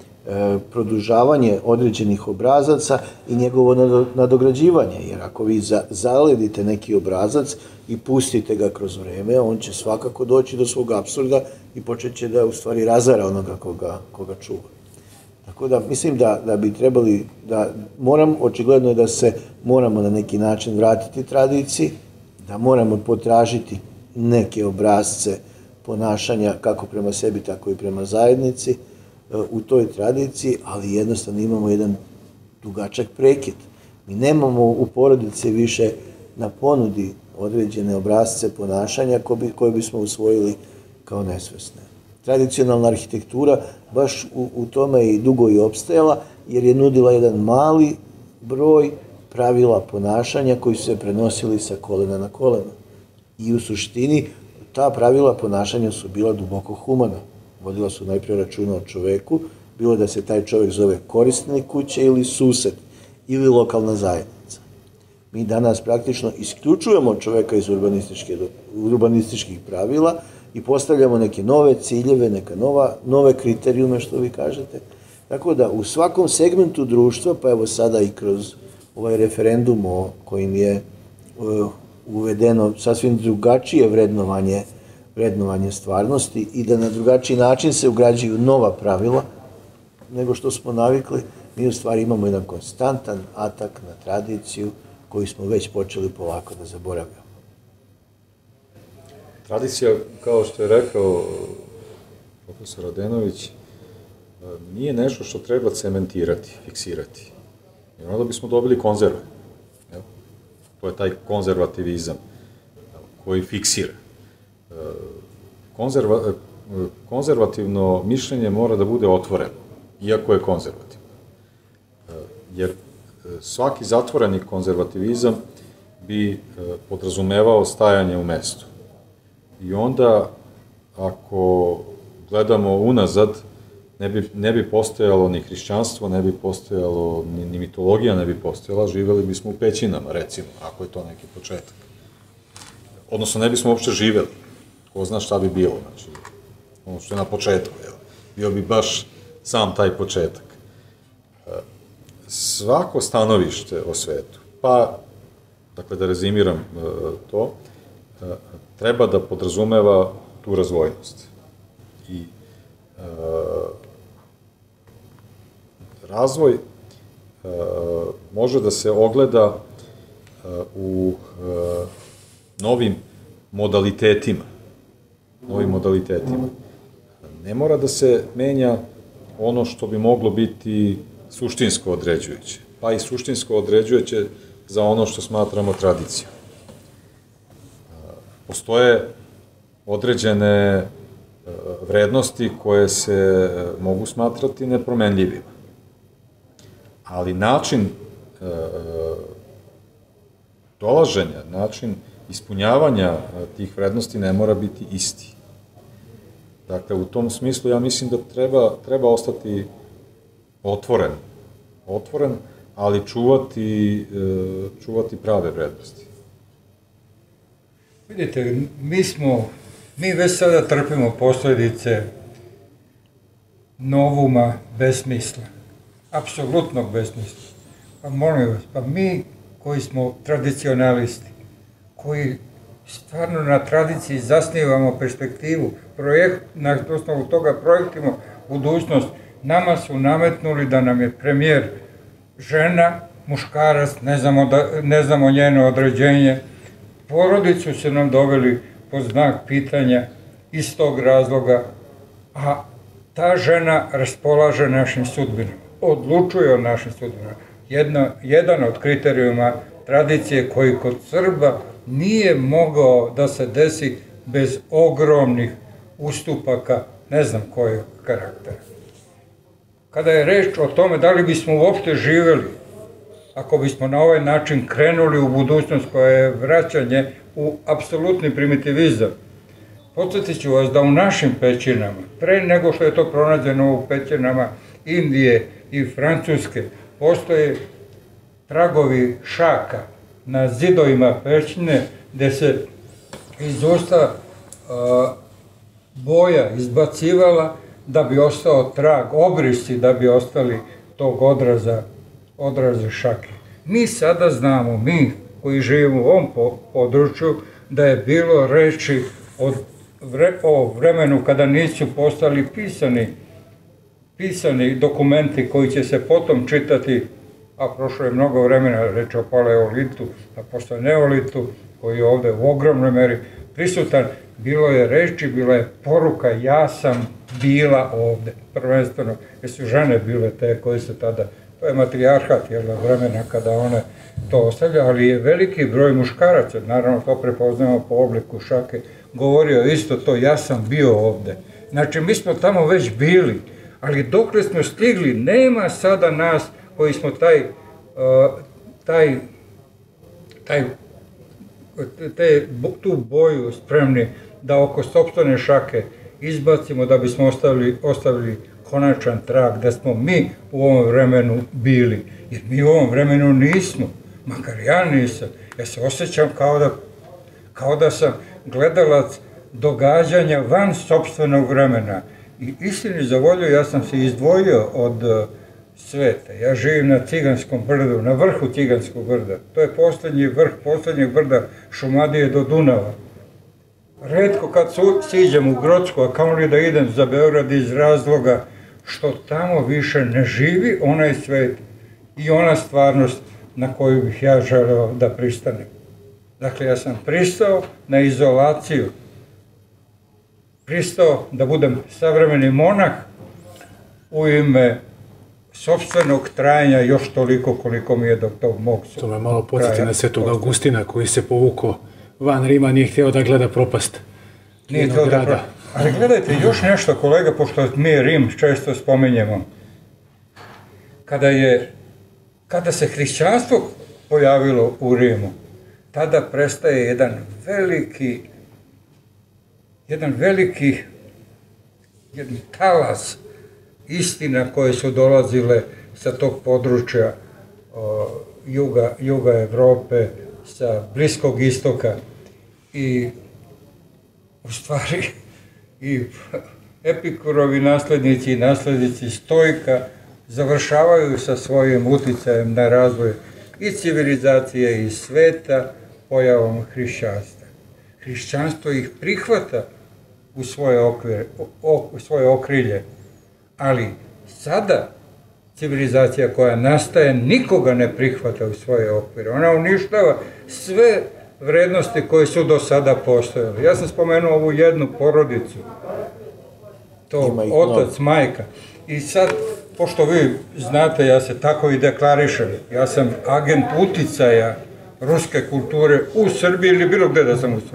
produžavanje određenih obrazaca i njegovo nadograđivanje. Jer ako vi za, zaledite neki obrazac i pustite ga kroz vreme, on će svakako doći do svog apsurda i počet će da u stvari razara onoga koga, koga čuva. Tako da mislim da, da bi trebali, da moram, očigledno je da se moramo na neki način vratiti tradiciji, da moramo potražiti neke obrazce ponašanja kako prema sebi, tako i prema zajednici u toj tradiciji, ali jednostavno imamo jedan dugačak prekid. Mi nemamo u porodici više na ponudi određene obrazce ponašanja koje bismo usvojili kao nesvesne. Tradicionalna arhitektura baš u, u tome je i dugo i opstajala, jer je nudila jedan mali broj pravila ponašanja koji su se prenosili sa kolena na koleno. I u suštini ta pravila ponašanja su bila duboko humana. Vodila su najprije računa o čoveku, bilo da se taj čovek zove korisnik kuće ili sused ili lokalna zajednica. Mi danas praktično isključujemo čoveka iz urbanističkih pravila i postavljamo neke nove ciljeve, neka nova, nove kriterijume, što vi kažete. Tako da u svakom segmentu društva, pa evo sada i kroz ovaj referendum o kojim je uh, uvedeno sasvim drugačije vrednovanje, vrednovanje stvarnosti i da na drugačiji način se ugrađuju nova pravila nego što smo navikli, mi u stvari imamo jedan konstantan atak na tradiciju koju smo već počeli polako da zaboravljamo. Tradicija, kao što je rekao profesor Radenović, nije nešto što treba cementirati, fiksirati. Jer onda bismo dobili konzerve. To je taj konzervativizam koji fiksira. Konzerva, konzervativno mišljenje mora da bude otvoreno, iako je konzervativno. Jer svaki zatvoreni konzervativizam bi podrazumevao stajanje u mestu. I onda, ako gledamo unazad, ne bi, ne bi postojalo ni hrišćanstvo, ne bi postojalo, ni, ni mitologija ne bi postojala, živeli bismo u pećinama, recimo, ako je to neki početak. Odnosno, ne bismo uopšte živeli. Ko zna šta bi bilo, znači, ono što je na početku, jel? Bio bi baš sam taj početak. Svako stanovište o svetu, pa, dakle, da rezimiram to, treba da podrazumeva tu razvojnost. I e, razvoj e, može da se ogleda e, u e, novim modalitetima. Novim modalitetima. Ne mora da se menja ono što bi moglo biti suštinsko određujuće, pa i suštinsko određujuće za ono što smatramo tradicijom. postoje određene vrednosti koje se mogu smatrati nepromenljivima. Ali način dolaženja, način ispunjavanja tih vrednosti ne mora biti isti. Dakle, u tom smislu ja mislim da treba, treba ostati otvoren, otvoren, ali čuvati, čuvati prave vrednosti. Vidite, mi smo, mi već sada trpimo posljedice novuma besmisla, apsolutnog besmisla. Pa molim vas, pa mi koji smo tradicionalisti, koji stvarno na tradiciji zasnivamo perspektivu, projekt, na osnovu toga projektimo budućnost, nama su nametnuli da nam je premijer žena, muškarac, ne znamo, da, ne znamo njeno određenje, porodicu su nam doveli pod znak pitanja iz tog razloga, a ta žena raspolaže našim sudbinama, odlučuje o našim sudbinama. Jedna, jedan od kriterijuma tradicije koji kod Srba nije mogao da se desi bez ogromnih ustupaka, ne znam kojeg karaktera. Kada je reč o tome da li bismo uopšte živeli, ako bismo na ovaj način krenuli u budućnost koja je vraćanje u apsolutni primitivizam, podsjetit ću vas da u našim pećinama, pre nego što je to pronađeno u pećinama Indije i Francuske, postoje tragovi šaka na zidovima pećine gde se iz usta uh, boja izbacivala da bi ostao trag, obrisi da bi ostali tog odraza, odraza šake. Mi sada znamo, mi koji živimo u ovom području, da je bilo reči od vre, o vremenu kada nisu postali pisani, pisani dokumenti koji će se potom čitati, a prošlo je mnogo vremena, reč o paleolitu, a posle neolitu, koji je ovde u ogromnoj meri prisutan, bilo je reči, bila je poruka, ja sam bila ovde, prvenstveno, jer su žene bile te koje se tada, to je matrijarhat, jer vremena kada one to ostavlja, ali je veliki broj muškaraca, naravno to prepoznamo po obliku šake, govorio isto to, ja sam bio ovde. Znači, mi smo tamo već bili, ali dokle smo stigli, nema sada nas koji smo taj, taj, taj, te, tu boju spremni da oko sopstvene šake izbacimo da bismo ostavili, ostavili konačan trag da smo mi u ovom vremenu bili. Jer mi u ovom vremenu nismo, makar ja nisam. Ja se osjećam kao da, kao da sam gledalac događanja van sopstvenog vremena. I istini za volju ja sam se izdvojio od sveta. Ja živim na Ciganskom brdu, na vrhu Ciganskog brda. To je poslednji vrh, poslednjeg brda Šumadije do Dunava. Retko kad su, siđem u Grocku, a kamoli da idem za Beograd iz razloga što tamo više ne živi onaj svet i ona stvarnost na koju bih ja želeo da pristanem. Dakle, ja sam pristao na izolaciju, pristao da budem savremeni monah u ime sopstvenog trajanja još toliko koliko mi je do tog mog To me malo podsjeti na Svetog Augustina koji se povukao van Rima, nije htio da gleda propast. Nije htio da propast. Ali gledajte, još nešto, kolega, pošto mi Rim često spominjemo. Kada je, kada se hrišćanstvo pojavilo u Rimu, tada prestaje jedan veliki, jedan veliki, jedan talas istina koje su dolazile sa tog područja o, juga, juga Evrope, sa Bliskog istoka i u stvari i Epikurovi naslednici i naslednici Stojka završavaju sa svojim uticajem na razvoj i civilizacije i sveta pojavom hrišćanstva. Hrišćanstvo ih prihvata u svoje, okvire, o, u svoje okrilje, ali sada civilizacija koja nastaje nikoga ne prihvata u svoje okvire. Ona uništava sve vrednosti koje su do sada postojale. Ja sam spomenuo ovu jednu porodicu, to otac, majka. I sad, pošto vi znate, ja se tako i deklarišem, ja sam agent uticaja ruske kulture u Srbiji ili bilo gde da sam u svetu.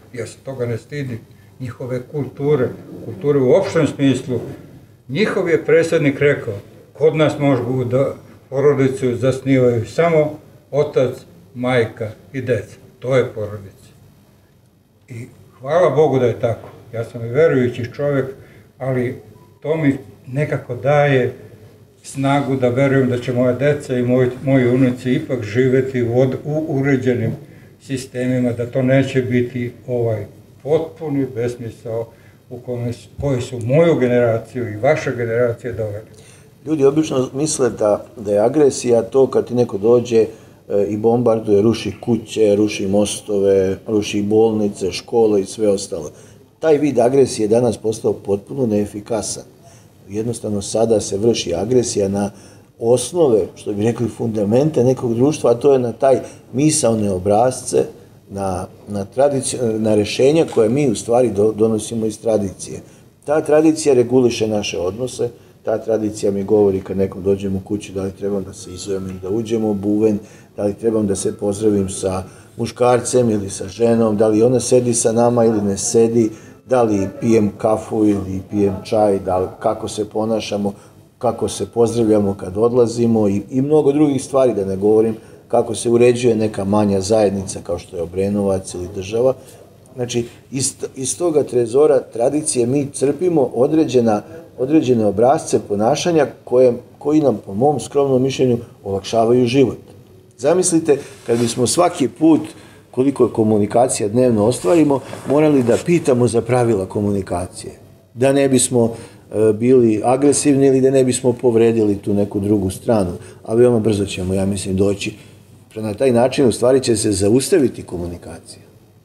ja se toga ne stidim, njihove kulture, kulture u opštem smislu. Njihov je predsjednik rekao, kod nas mogu da porodicu zasnivaju samo otac, majka i deca. To je porodica. I hvala Bogu da je tako. Ja sam i verujući čovjek, ali to mi nekako daje snagu da verujem da će moja deca i moji, moji unuci ipak živeti u, od, u uređenim sistemima, da to neće biti ovaj potpuni besmisao u kome, koji su moju generaciju i vaša generacija doveli. Ljudi obično misle da, da je agresija to kad ti neko dođe e, i bombarduje, ruši kuće, ruši mostove, ruši bolnice, škole i sve ostalo. Taj vid agresije je danas postao potpuno neefikasan. Jednostavno sada se vrši agresija na osnove, što bi rekli fundamente nekog društva, a to je na taj misaone obrazce, na, na, na rešenja koje mi u stvari do, donosimo iz tradicije. Ta tradicija reguliše naše odnose, ta tradicija mi govori kad nekom dođem u kući da li trebam da se izujemo ili da uđemo u buven, da li trebam da se pozdravim sa muškarcem ili sa ženom, da li ona sedi sa nama ili ne sedi, da li pijem kafu ili pijem čaj, da li, kako se ponašamo, kako se pozdravljamo kad odlazimo i, i mnogo drugih stvari, da ne govorim kako se uređuje neka manja zajednica kao što je Obrenovac ili država. Znači, iz, iz toga trezora tradicije mi crpimo određena, određene obrazce ponašanja koje, koji nam, po mom skromnom mišljenju, olakšavaju život. Zamislite, kad bismo svaki put, koliko je komunikacija dnevno ostvarimo, morali da pitamo za pravila komunikacije. Da ne bismo e, bili agresivni ili da ne bismo povredili tu neku drugu stranu. Ali veoma brzo ćemo, ja mislim, doći. Na taj način, u stvari, će se zaustaviti komunikacija.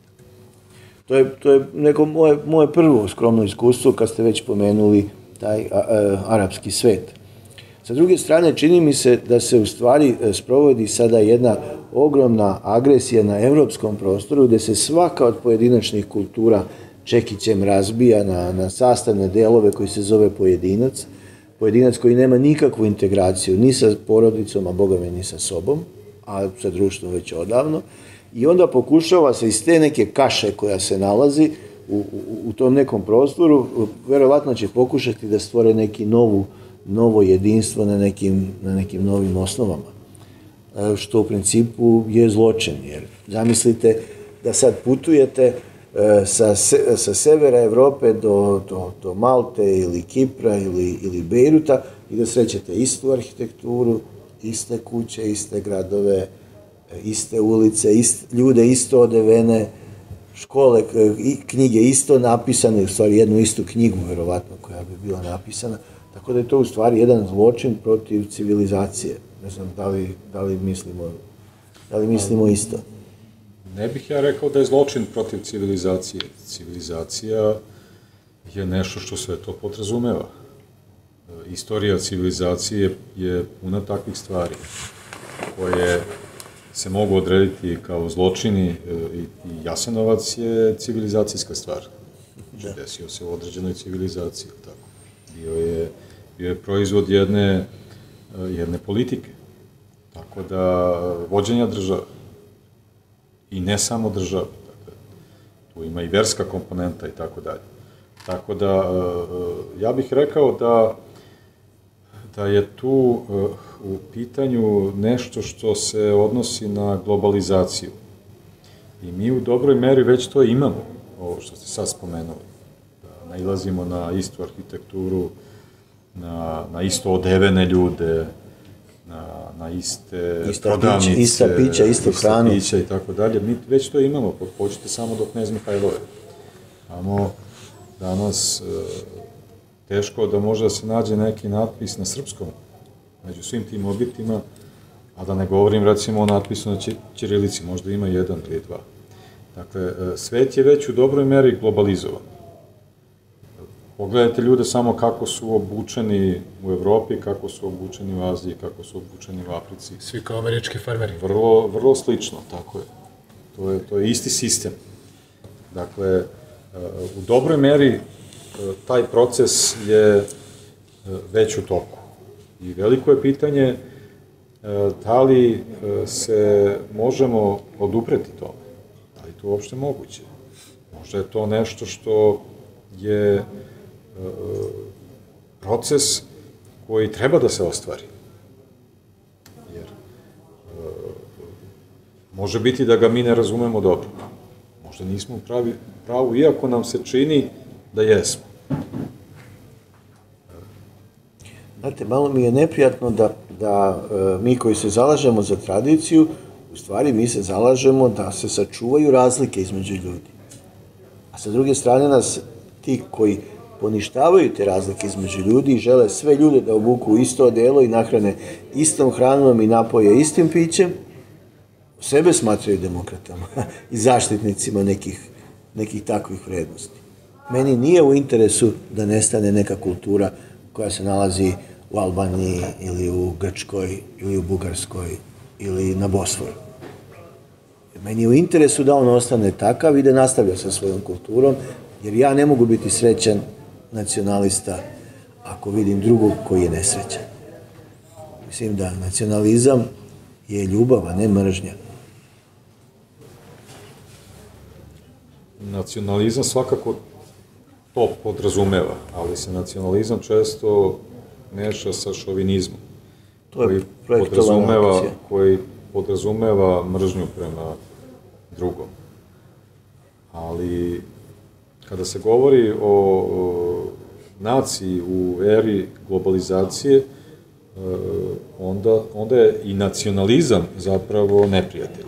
To je, to je neko moje, moje prvo skromno iskustvo kad ste već pomenuli taj a, a, arapski svet. Sa druge strane, čini mi se da se u stvari sprovodi sada jedna ogromna agresija na evropskom prostoru, gde se svaka od pojedinačnih kultura čekićem razbija na, na sastavne delove koji se zove pojedinac. Pojedinac koji nema nikakvu integraciju ni sa porodicom, a Boga mi ni sa sobom, a sa društvom već odavno. I onda pokušava se iz te neke kaše koja se nalazi u, u, u tom nekom prostoru, verovatno će pokušati da stvore neki novu, novo jedinstvo na nekim, na nekim novim osnovama. Što u principu je zločin. Jer zamislite da sad putujete sa, se, sa severa Evrope do, do, do Malte ili Kipra ili, ili Bejruta i da srećete istu arhitekturu, iste kuće, iste gradove, iste ulice, iste, ljude isto odevene, škole, knjige isto napisane, u stvari jednu istu knjigu, verovatno, koja bi bila napisana. Tako da je to u stvari jedan zločin protiv civilizacije. Ne znam, da li, da li, mislimo, da li mislimo isto? Ne bih ja rekao da je zločin protiv civilizacije. Civilizacija je nešto što sve to podrazumeva. Istorija civilizacije je puna takvih stvari koje se mogu odrediti kao zločini i Jasenovac je civilizacijska stvar. Znači, desio se u određenoj civilizaciji. Tako. Bio je, bio je proizvod jedne, jedne politike. Tako da, vođenja države. I ne samo države. Dakle, tu ima i verska komponenta i tako dalje. Tako da, ja bih rekao da da je tu u pitanju nešto što se odnosi na globalizaciju. I mi u dobroj meri već to imamo, ovo što ste sad spomenuli. Da nailazimo na istu arhitekturu, na, na isto odevene ljude, na, na iste ista prodavnice, pića, ista pića, isto hranu. Pića i tako dalje. Mi već to imamo, počete samo do Knez Mihajlove. Tamo danas teško da može da se nađe neki natpis na srpskom među svim tim objektima, a da ne govorim recimo o natpisu na ćirilici, možda ima jedan ili dva. Dakle, svet je već u dobroj meri globalizovan. Pogledajte ljude samo kako su obučeni u Evropi, kako su obučeni u Aziji, kako su obučeni u Africi. Svi kao američki farmeri. Vrlo, vrlo slično, tako je. To je, to je isti sistem. Dakle, u dobroj meri taj proces je već u toku. I veliko je pitanje da li se možemo odupreti tome. Da li je to uopšte moguće? Možda je to nešto što je e, proces koji treba da se ostvari. Jer e, može biti da ga mi ne razumemo dobro. Možda nismo pravi, pravu, iako nam se čini da jesmo. Znate, malo mi je neprijatno da, da e, mi koji se zalažemo za tradiciju, u stvari mi se zalažemo da se sačuvaju razlike između ljudi. A sa druge strane nas ti koji poništavaju te razlike između ljudi i žele sve ljude da obuku isto odelo i nahrane istom hranom i napoje istim pićem, sebe smatraju demokratama i zaštitnicima nekih, nekih takvih vrednosti. Meni nije u interesu da nestane neka kultura koja se nalazi u Albaniji ili u Grčkoj ili u Bugarskoj ili na Bosforu. Meni je u interesu da on ostane takav i da nastavlja sa svojom kulturom, jer ja ne mogu biti srećan nacionalista ako vidim drugog koji je nesrećan. Mislim da nacionalizam je ljubav, a ne mržnja. Nacionalizam svakako to podrazumeva, ali se nacionalizam često meša sa šovinizmom, koji podrazumeva, koji podrazumeva mržnju prema drugom. Ali kada se govori o, o naciji u eri globalizacije, e, onda, onda je i nacionalizam zapravo neprijatelj.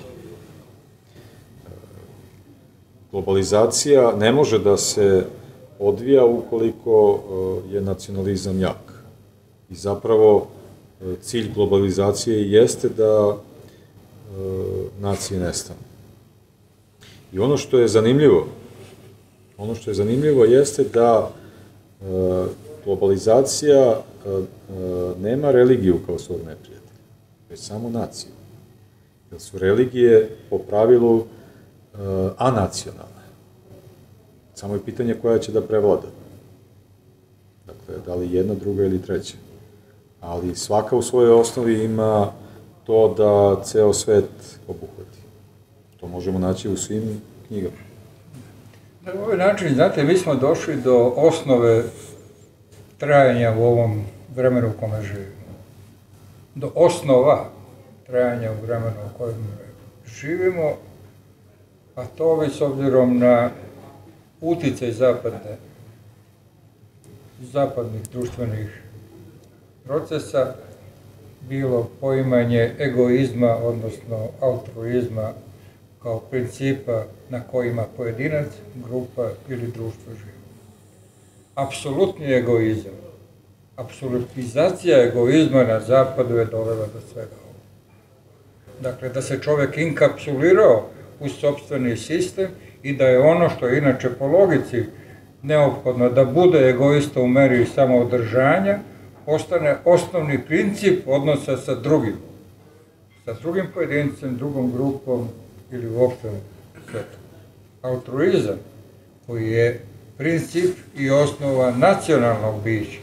Globalizacija ne može da se odvija ukoliko je nacionalizam jak. I zapravo cilj globalizacije jeste da nacije nestanu. I ono što je zanimljivo, ono što je zanimljivo jeste da globalizacija nema religiju kao svog neprijatelja, već samo naciju. Jer su religije po pravilu anacionalne. Samo je pitanje koja će da prevlada. Dakle, da li jedna, druga ili treća. Ali svaka u svojoj osnovi ima to da ceo svet obuhvati. To možemo naći u svim knjigama. Na ovaj način, znate, mi smo došli do osnove trajanja u ovom vremenu u kome živimo. Do osnova trajanja u vremenu u kojem živimo, a to već s obzirom na uticaj zapadne, zapadnih društvenih procesa, bilo poimanje egoizma, odnosno altruizma, kao principa na kojima pojedinac, grupa ili društvo živi. Apsolutni egoizam, apsolutizacija egoizma na zapadu je dovela do svega ovoga. Dakle, da se čovek inkapsulirao u sopstveni sistem i da je ono što je inače po logici neophodno da bude egoista u meri samoodržanja, postane osnovni princip odnosa sa drugim. Sa drugim pojedincem, drugom grupom ili uopšte svetom. Altruizam, koji je princip i osnova nacionalnog bića,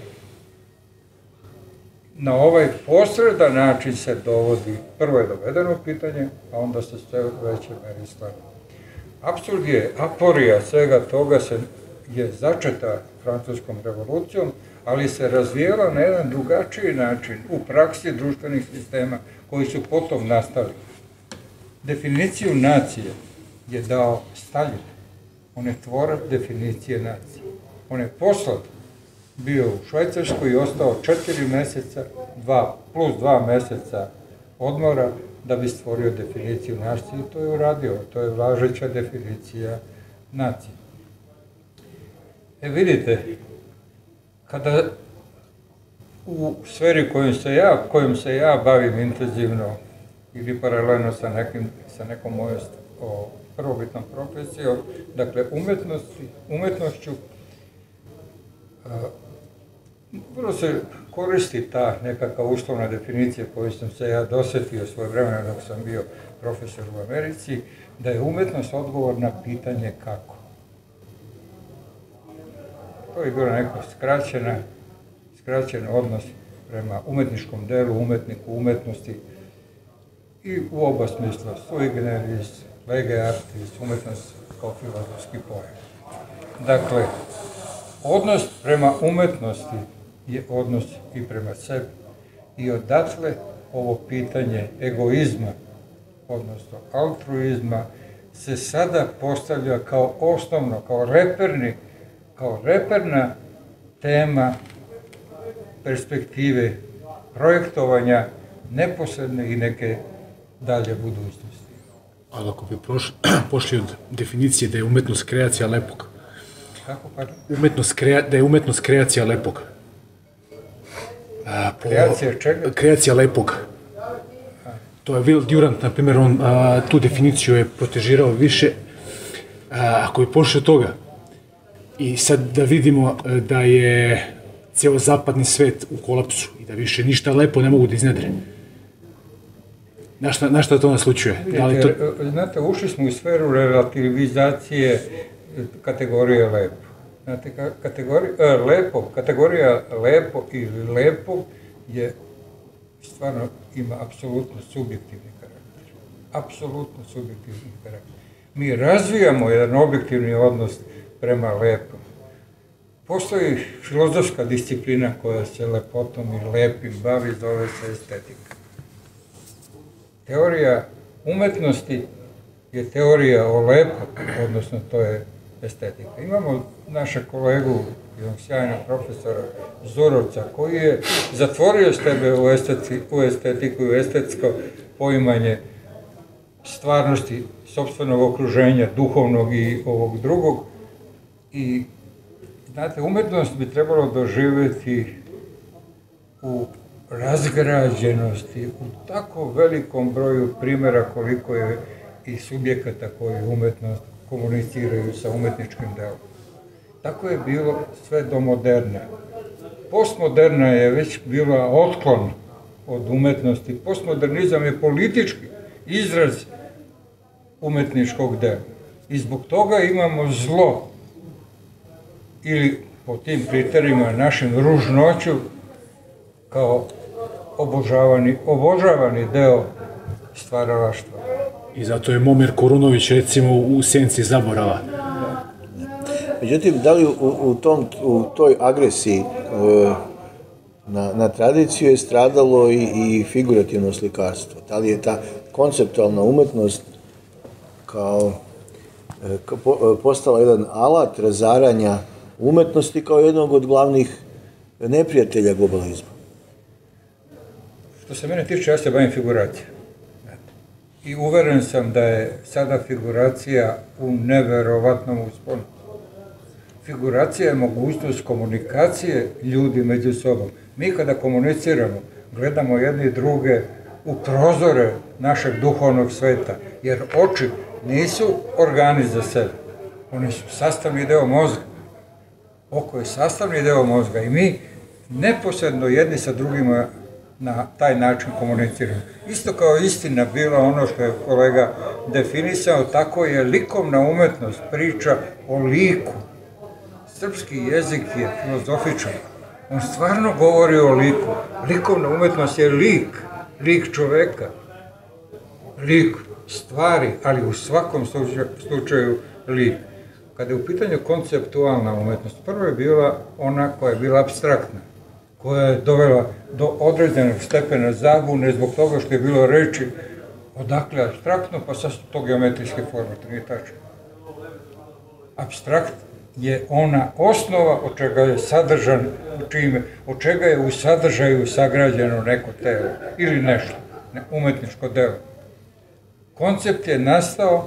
na ovaj posredan način se dovodi, prvo je dovedeno pitanje, a onda se sve u većoj meri stvari. Apsurd je, aporija svega toga se, je začeta francuskom revolucijom, ali se razvijela na jedan drugačiji način u praksi društvenih sistema koji su potom nastali. Definiciju nacije je dao Stalin. On je tvorac definicije nacije. On je poslat bio u Švajcarskoj i ostao četiri meseca, dva, plus dva meseca odmora da bi stvorio definiciju nacije i to je uradio. To je važeća definicija nacije. E vidite, kada u sferi kojom se ja, kojom se ja bavim intenzivno ili paralelno sa, nekim, sa nekom mojom o, prvobitnom profesijom, dakle umetnosti, umetnošću, a, vrlo se koristi ta nekakva uslovna definicija koju sam se ja dosetio svoje vremena dok sam bio profesor u Americi, da je umetnost odgovor na pitanje kako. To je bilo neko skraćena, skraćen odnos prema umetničkom delu, umetniku, umetnosti i u oba smisla, sui generis, lege artis, umetnost kao filozofski pojam. Dakle, odnos prema umetnosti je odnos i prema sebi. I odatle ovo pitanje egoizma, odnosno altruizma, se sada postavlja kao osnovno, kao reperni, kao reperna tema perspektive projektovanja neposredne i neke dalje budućnosti. Ali ako bi prošli, pošli od definicije da je umetnost kreacija lepog. Kako, pardon? Umetnost krea, da je umetnost kreacija lepog. A, po, Kreacija čega? Kreacija lepog. To je Will Durant, na primjer, on a, tu definiciju je protežirao više. A, ako bi pošli od toga i sad da vidimo da je ceo zapadni svet u kolapsu i da više ništa lepo ne mogu da iznedre. Na šta, na šta to naslučuje? Da li to... Znate, ušli smo u sferu relativizacije kategorije lepo. Znate, kategorija, e, lepo, kategorija lepo ili lepo je stvarno ima apsolutno subjektivni karakter. Apsolutno subjektivni karakter. Mi razvijamo jedan objektivni odnos prema lepom. Postoji filozofska disciplina koja se lepotom i lepim bavi, zove se estetika. Teorija umetnosti je teorija o lepom, odnosno to je estetika. Imamo našeg kolegu, jednog sjajnog profesora Zurovca, koji je zatvorio sebe u, esteti, u estetiku i estetsko poimanje stvarnosti sopstvenog okruženja, duhovnog i ovog drugog. I, znate, umetnost bi trebalo doživjeti u razgrađenosti, u tako velikom broju primjera koliko je i subjekata koji umetnost komuniciraju sa umetničkim delom. Tako je bilo sve do moderne. Postmoderna je već bila otklon od umetnosti. Postmodernizam je politički izraz umetničkog dela. I zbog toga imamo zlo, ili po tim kriterijima našem ružnoću, kao obožavani, obožavani deo stvaralaštva. I zato je Momir Korunović, recimo, u senci zaborava. Međutim, da li u, u, tom, u toj agresiji e, na, na tradiciju je stradalo i, i figurativno slikarstvo? Da li je ta konceptualna umetnost kao, e, kao po, postala jedan alat razaranja umetnosti kao jednog od glavnih neprijatelja globalizma? Što se mene tiče, ja se bavim figuracijom. I uveren sam da je sada figuracija u neverovatnom usponu. Figuracija je mogućnost komunikacije ljudi među sobom. Mi kada komuniciramo, gledamo jedni druge u prozore našeg duhovnog sveta, jer oči nisu organi za sebe. Oni su sastavni deo mozga. Oko je sastavni deo mozga i mi neposredno jedni sa drugima na taj način komuniciramo. Isto kao istina bila ono što je kolega definisao, tako je likovna umetnost priča o liku. Srpski jezik je filozofičan. On stvarno govori o liku. Likovna umetnost je lik, lik čoveka, lik stvari, ali u svakom slučaju lik. Kada je u pitanju konceptualna umetnost, prvo je bila ona koja je bila apstraktna, koja je dovela do određenog stepena zabune zbog toga što je bilo reči odakle apstraktno, pa sad su to geometrijske forme, to nije tačno. Abstrakt je ona osnova od čega je sadržan, u čime, od čega je u sadržaju sagrađeno neko telo ili nešto, umetničko delo. Koncept je nastao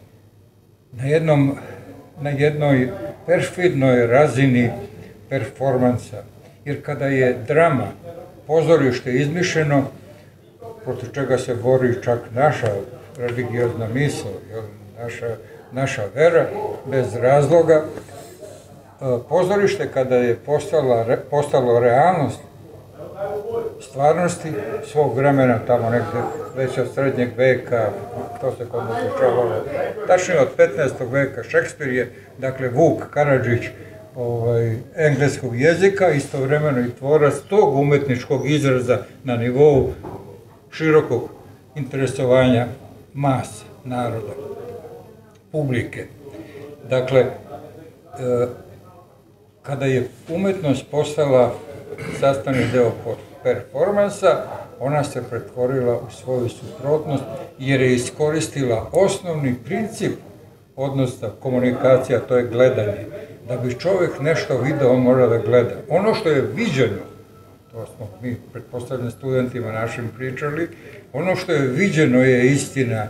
na jednom, na jednoj perfidnoj razini performansa. Jer kada je drama, pozorište izmišljeno, protiv čega se bori čak naša religiozna misl, naša, naša vera, bez razloga, pozorište kada je postala, postalo realnost stvarnosti svog vremena, tamo negde već od srednjeg veka, to se kod nas dešavalo, tačnije od petnaestog veka, Šekspir je, dakle, Vuk Karadžić, ovaj, engleskog jezika, istovremeno i tvorac tog umetničkog izraza na nivou širokog interesovanja mase, naroda, publike. Dakle, e, kada je umetnost postala sastavni deo performansa, ona se pretvorila u svoju suprotnost jer je iskoristila osnovni princip odnosa komunikacija, to je gledanje. Da bi čovjek nešto video, on mora da gleda. Ono što je viđeno, to smo mi, pretpostavljeni studentima našim pričali, ono što je viđeno je istina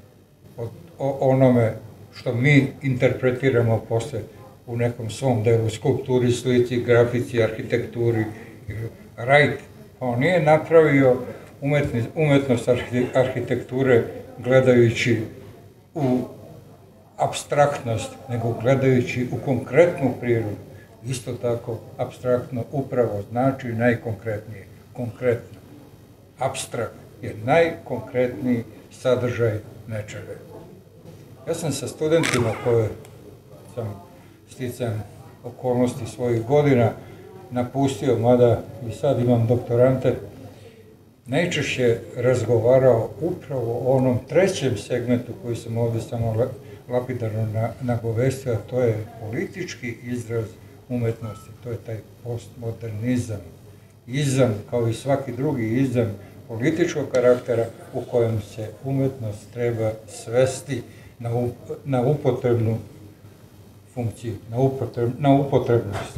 o onome što mi interpretiramo posle u nekom svom delu, skulpturi, slici, grafici, arhitekturi. Wright, on nije napravio umetnost arhitekture gledajući u apstraktnost, nego gledajući u konkretnu prirodu. Isto tako, apstraktno upravo znači najkonkretnije. Konkretno. Apstrakt je najkonkretniji sadržaj nečega. Ja sam sa studentima koje sam sticajem okolnosti svojih godina napustio, mada i sad imam doktorante, najčešće razgovarao upravo o onom trećem segmentu koji sam ovdje samo lapidarno nagovestio, a to je politički izraz umetnosti, to je taj postmodernizam. Izam, kao i svaki drugi izam političkog karaktera u kojem se umetnost treba svesti na, up, na upotrebnu funkciju, na, upotreb, na upotrebnost.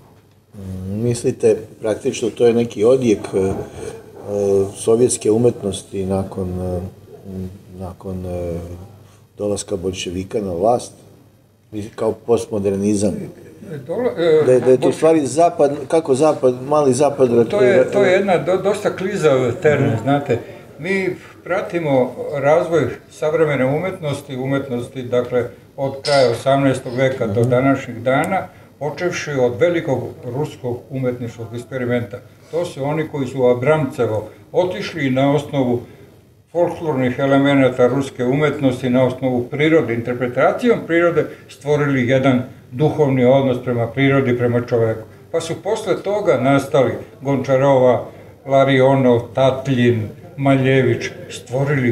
Mislite, praktično to je neki odjek uh, sovjetske umetnosti nakon, uh, nakon uh, dolaska boljševika na vlast, kao postmodernizam? Dola, uh, da, je, da je to u stvari zapad, kako zapad, mali zapad... To je, to je jedna do, dosta klizav termin, mm. znate. Mi pratimo razvoj savremene umetnosti, umetnosti, dakle, od kraja osamnaestog veka mm. do današnjih dana, počevši od velikog ruskog umetničkog eksperimenta. To su oni koji su u Abramcevo otišli na osnovu folklornih elemenata ruske umetnosti, na osnovu prirode, interpretacijom prirode, stvorili jedan duhovni odnos prema prirodi, prema čoveku. Pa su posle toga nastali Gončarova, Larionov, Tatljin, Maljević, stvorili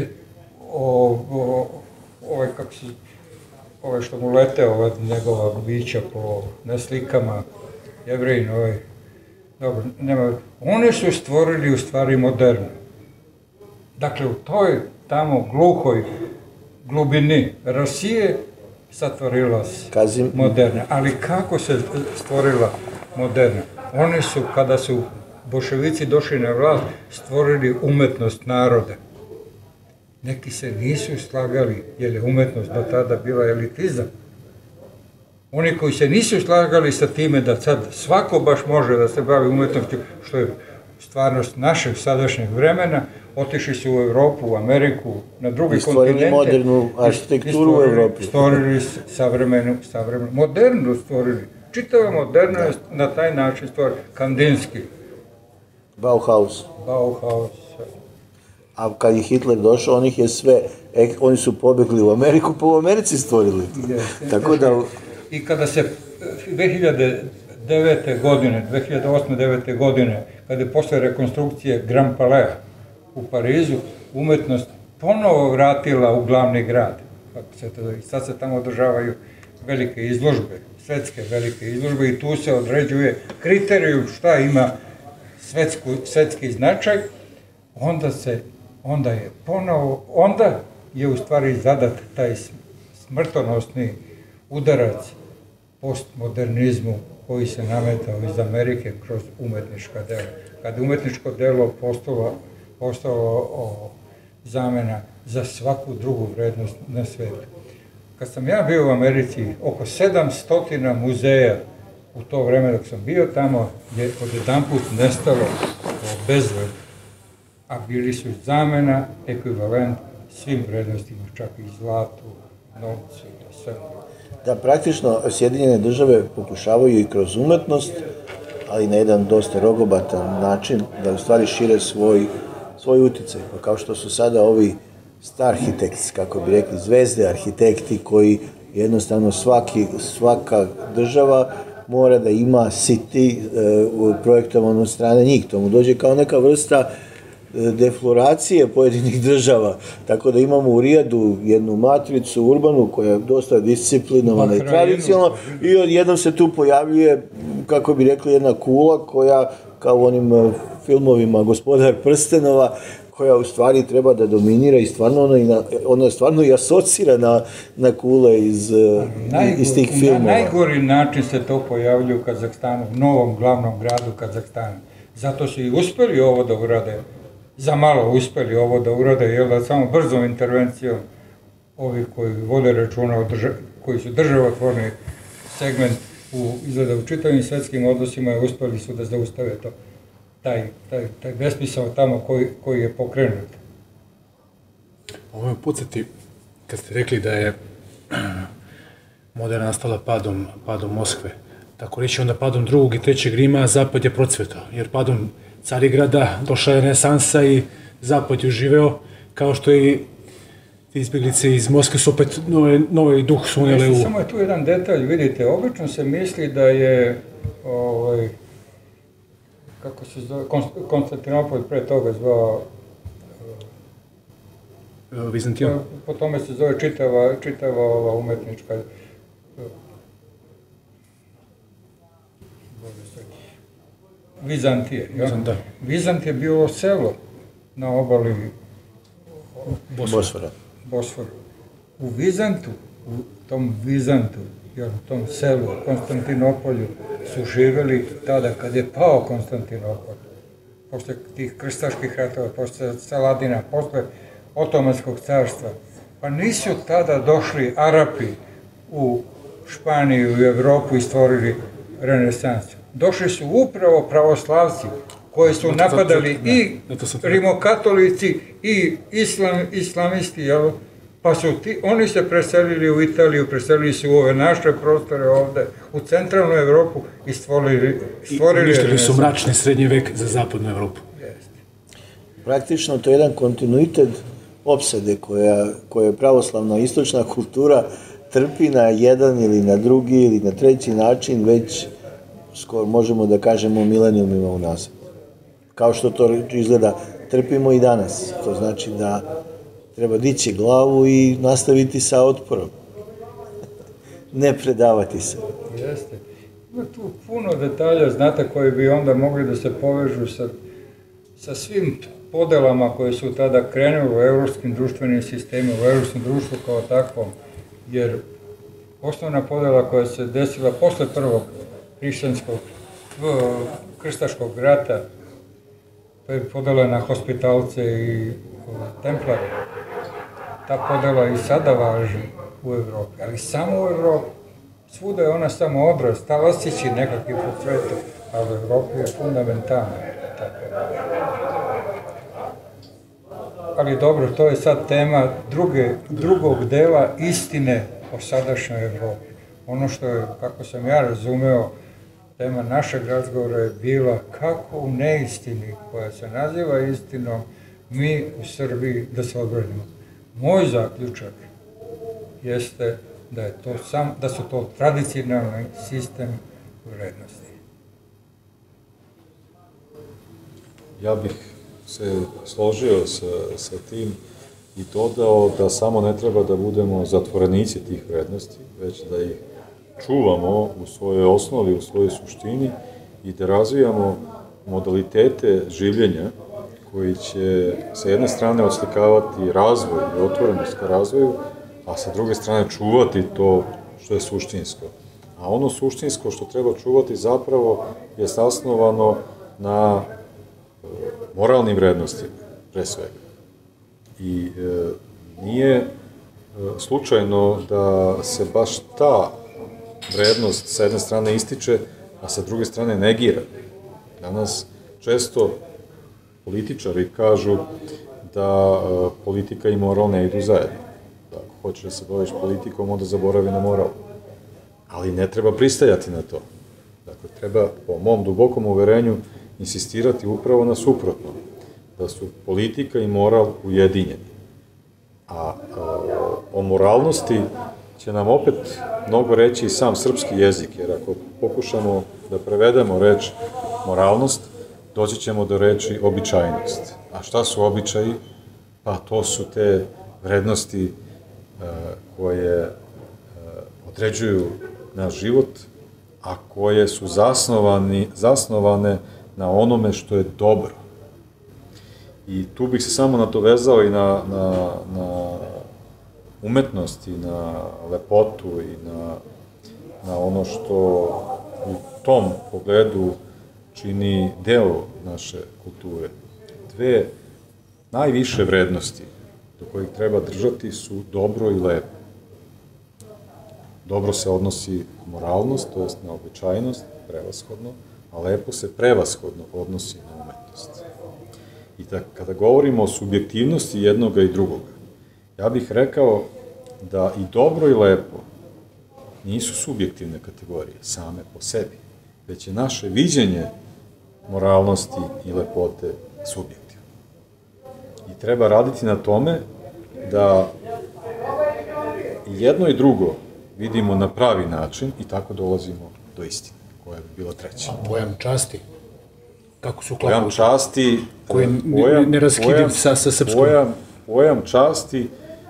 o, o, ovaj, kako se, ovaj što mu lete, ova njegova bića po na slikama, Jevrejin, ovaj, dobro, nema, one su stvorili u stvari moderno. Dakle, u toj tamo gluhoj glubini Rusije satvorila se Kazim. moderna. Ali kako se stvorila moderna? One su, kada su boljševici došli na vlast, stvorili umetnost naroda. Neki se nisu slagali, jer je umetnost do tada bila elitizam. Oni koji se nisu slagali sa time da sad svako baš može da se bavi umetnošću, što je stvarnost našeg sadašnjeg vremena, otišli su u Evropu, u Ameriku, na drugi kontinente. I stvorili modernu arhitekturu u Evropi. Stvorili savremenu, savremenu, modernu stvorili. Čitava modernost na taj način stvorili. Kandinski. Bauhaus. Bauhaus. A kad je Hitler došao, on ih je sve, oni su pobegli u Ameriku, pa u Americi stvorili. Tako da... I kada se dve hiljade devete. godine, dve hiljade osme. devete. godine, kada je posle rekonstrukcije Grand Palais u Parizu, umetnost ponovo vratila u glavni grad. I sad se tamo održavaju velike izložbe, svetske velike izložbe i tu se određuje kriterijum šta ima svetsku, svetski značaj, onda se, onda je ponovo, onda je u stvari zadat taj smrtonosni udarac postmodernizmu koji se nametao iz Amerike kroz umetnička dela. Kad je umetničko delo postalo, postalo o, zamena za svaku drugu vrednost na svetu. Kad sam ja bio u Americi, oko sedamsto muzeja u to vreme dok sam bio tamo je odjedanput nestalo bezvred, a bili su zamena, ekvivalent svim vrednostima, čak i zlatu, novcu i sve. Da, praktično Sjedinjene države pokušavaju i kroz umetnost, ali na jedan dosta rogobatan način, da u stvari šire svoj, svoj uticaj. Pa kao što su sada ovi star arhitekti, kako bi rekli, zvezde arhitekti, koji jednostavno svaki, svaka država mora da ima city e, projektovan od strane njih. To mu dođe kao neka vrsta defloracije pojedinih država, tako da imamo u Rijadu jednu matricu urbanu koja je dosta disciplinovana i tradicionalna i odjednom se tu pojavljuje, kako bi rekli, jedna kula koja, kao u onim filmovima Gospodar prstenova, koja u stvari treba da dominira i stvarno ona, i na, ona stvarno i asocira na, na kule iz, Najgor, iz tih filmova. Na najgori način se to pojavljuje u Kazahstanu, u novom glavnom gradu Kazahstana. Zato su i uspeli ovo da urade, za malo uspeli ovo da urade, jer da samo brzom intervencijom ovi koji vode računa, koji su državotvorni segment u, izgleda u čitavim svetskim odnosima, uspeli su da zaustave to. Taj, taj, taj besmisao tamo koji, koji je pokrenut. Ovo me podsjeti, kad ste rekli da je moderna nastala padom, padom Moskve, tako reći onda padom drugog i trećeg Rima, Zapad je procvetao, jer padom Carigrada došla je renesansa i Zapad je uživeo, kao što i izbjeglice iz Moskve su opet nove, nove duh su unijele u... Samo je tu jedan detalj, vidite, obično se misli da je ovaj, kako se zove, Konstantinopolj pre toga zvao... Vizantijom? Po tome se zove čitava, čitava ova umetnička... Vizantije, ja? Da. Vizant je bilo selo na obali Bosfora. Bosfora. U Vizantu, u tom Vizantu, u tom selu, Konstantinopolju, su živeli tada kad je pao Konstantinopolj. Posle tih krstaških ratova, posle Saladina, posle Otomanskog carstva. Pa nisu tada došli Arapi u Španiju i Evropu i stvorili renesansu. Došli su upravo pravoslavci koji su napadali i rimokatolici i islam, islamisti, jel? Pa su ti, oni se preselili u Italiju, preselili su u ove naše prostore ovde, u centralnu Evropu i stvorili... stvorili I uništili su mračni srednji vek za zapadnu Evropu. Praktično to je jedan kontinuitet opsade koja, koja je pravoslavna istočna kultura trpi na jedan ili na drugi ili na treći način već skoro možemo da kažemo milenijumima unazad. Kao što to izgleda, trpimo i danas. To znači da treba dići glavu i nastaviti sa otporom. Ne predavati se. Jeste. Ima tu puno detalja, znate, koji bi onda mogli da se povežu sa, sa svim podelama koje su tada krenule u evropskim društvenim sistemima, u evropskom društvu kao takvom, jer osnovna podela koja se desila posle prvog hrišćanskog krstaškog rata, to je podela na hospitalce i templare. Ta podela i sada važi u Evropi, ali samo u Evropi. Svuda je ona samo odraz, talasići nekakvi po svetu, a u Evropi je fundamentalna. Ali dobro, to je sad tema druge, drugog dela istine o sadašnjoj Evropi. Ono što je, kako sam ja razumeo, tema našeg razgovora je bila kako u neistini, koja se naziva istinom, mi u Srbiji da se odbranimo. Moj zaključak jeste da, je to sam, da su to tradicionalni sistem vrednosti. Ja bih se složio sa, sa tim i dodao da samo ne treba da budemo zatvorenici tih vrednosti, već da ih čuvamo u svojoj osnovi, u svojoj suštini i da razvijamo modalitete življenja koji će sa jedne strane odslikavati razvoj i otvorenost ka razvoju, a sa druge strane čuvati to što je suštinsko. A ono suštinsko što treba čuvati zapravo je zasnovano na moralnim vrednostima, pre svega. I e, nije e, slučajno da se baš ta vrednost sa jedne strane ističe, a sa druge strane negira. Danas često političari kažu da e, politika i moral ne idu zajedno. Da ako hoćeš da se baviš politikom, onda zaboravi na moral. Ali ne treba pristajati na to. Dakle, treba, po mom dubokom uverenju, insistirati upravo na suprotno. Da su politika i moral ujedinjeni. A, a o moralnosti će nam opet mnogo reći i sam srpski jezik, jer ako pokušamo da prevedemo reč moralnost, doći ćemo do reči običajnost. A šta su običaji? Pa to su te vrednosti koje određuju naš život, a koje su zasnovani, zasnovane na onome što je dobro. I tu bih se samo nadovezao i na, na, na umetnost i na lepotu i na, na ono što u tom pogledu čini deo naše kulture. Dve najviše vrednosti do kojih treba držati su dobro i lepo. Dobro se odnosi na moralnost, to jest na običajnost, prevashodno, a lepo se prevashodno odnosi na umetnost. I da, kada govorimo o subjektivnosti jednoga i drugoga, ja bih rekao da i dobro i lepo nisu subjektivne kategorije same po sebi, već je naše viđenje moralnosti i lepote subjektivno. I treba raditi na tome da jedno i drugo vidimo na pravi način i tako dolazimo do istine, koja bi bila treća. A pojam časti? Kako su klapući? Pojam časti... Koji je neraskidiv sa srpskom? Pojam časti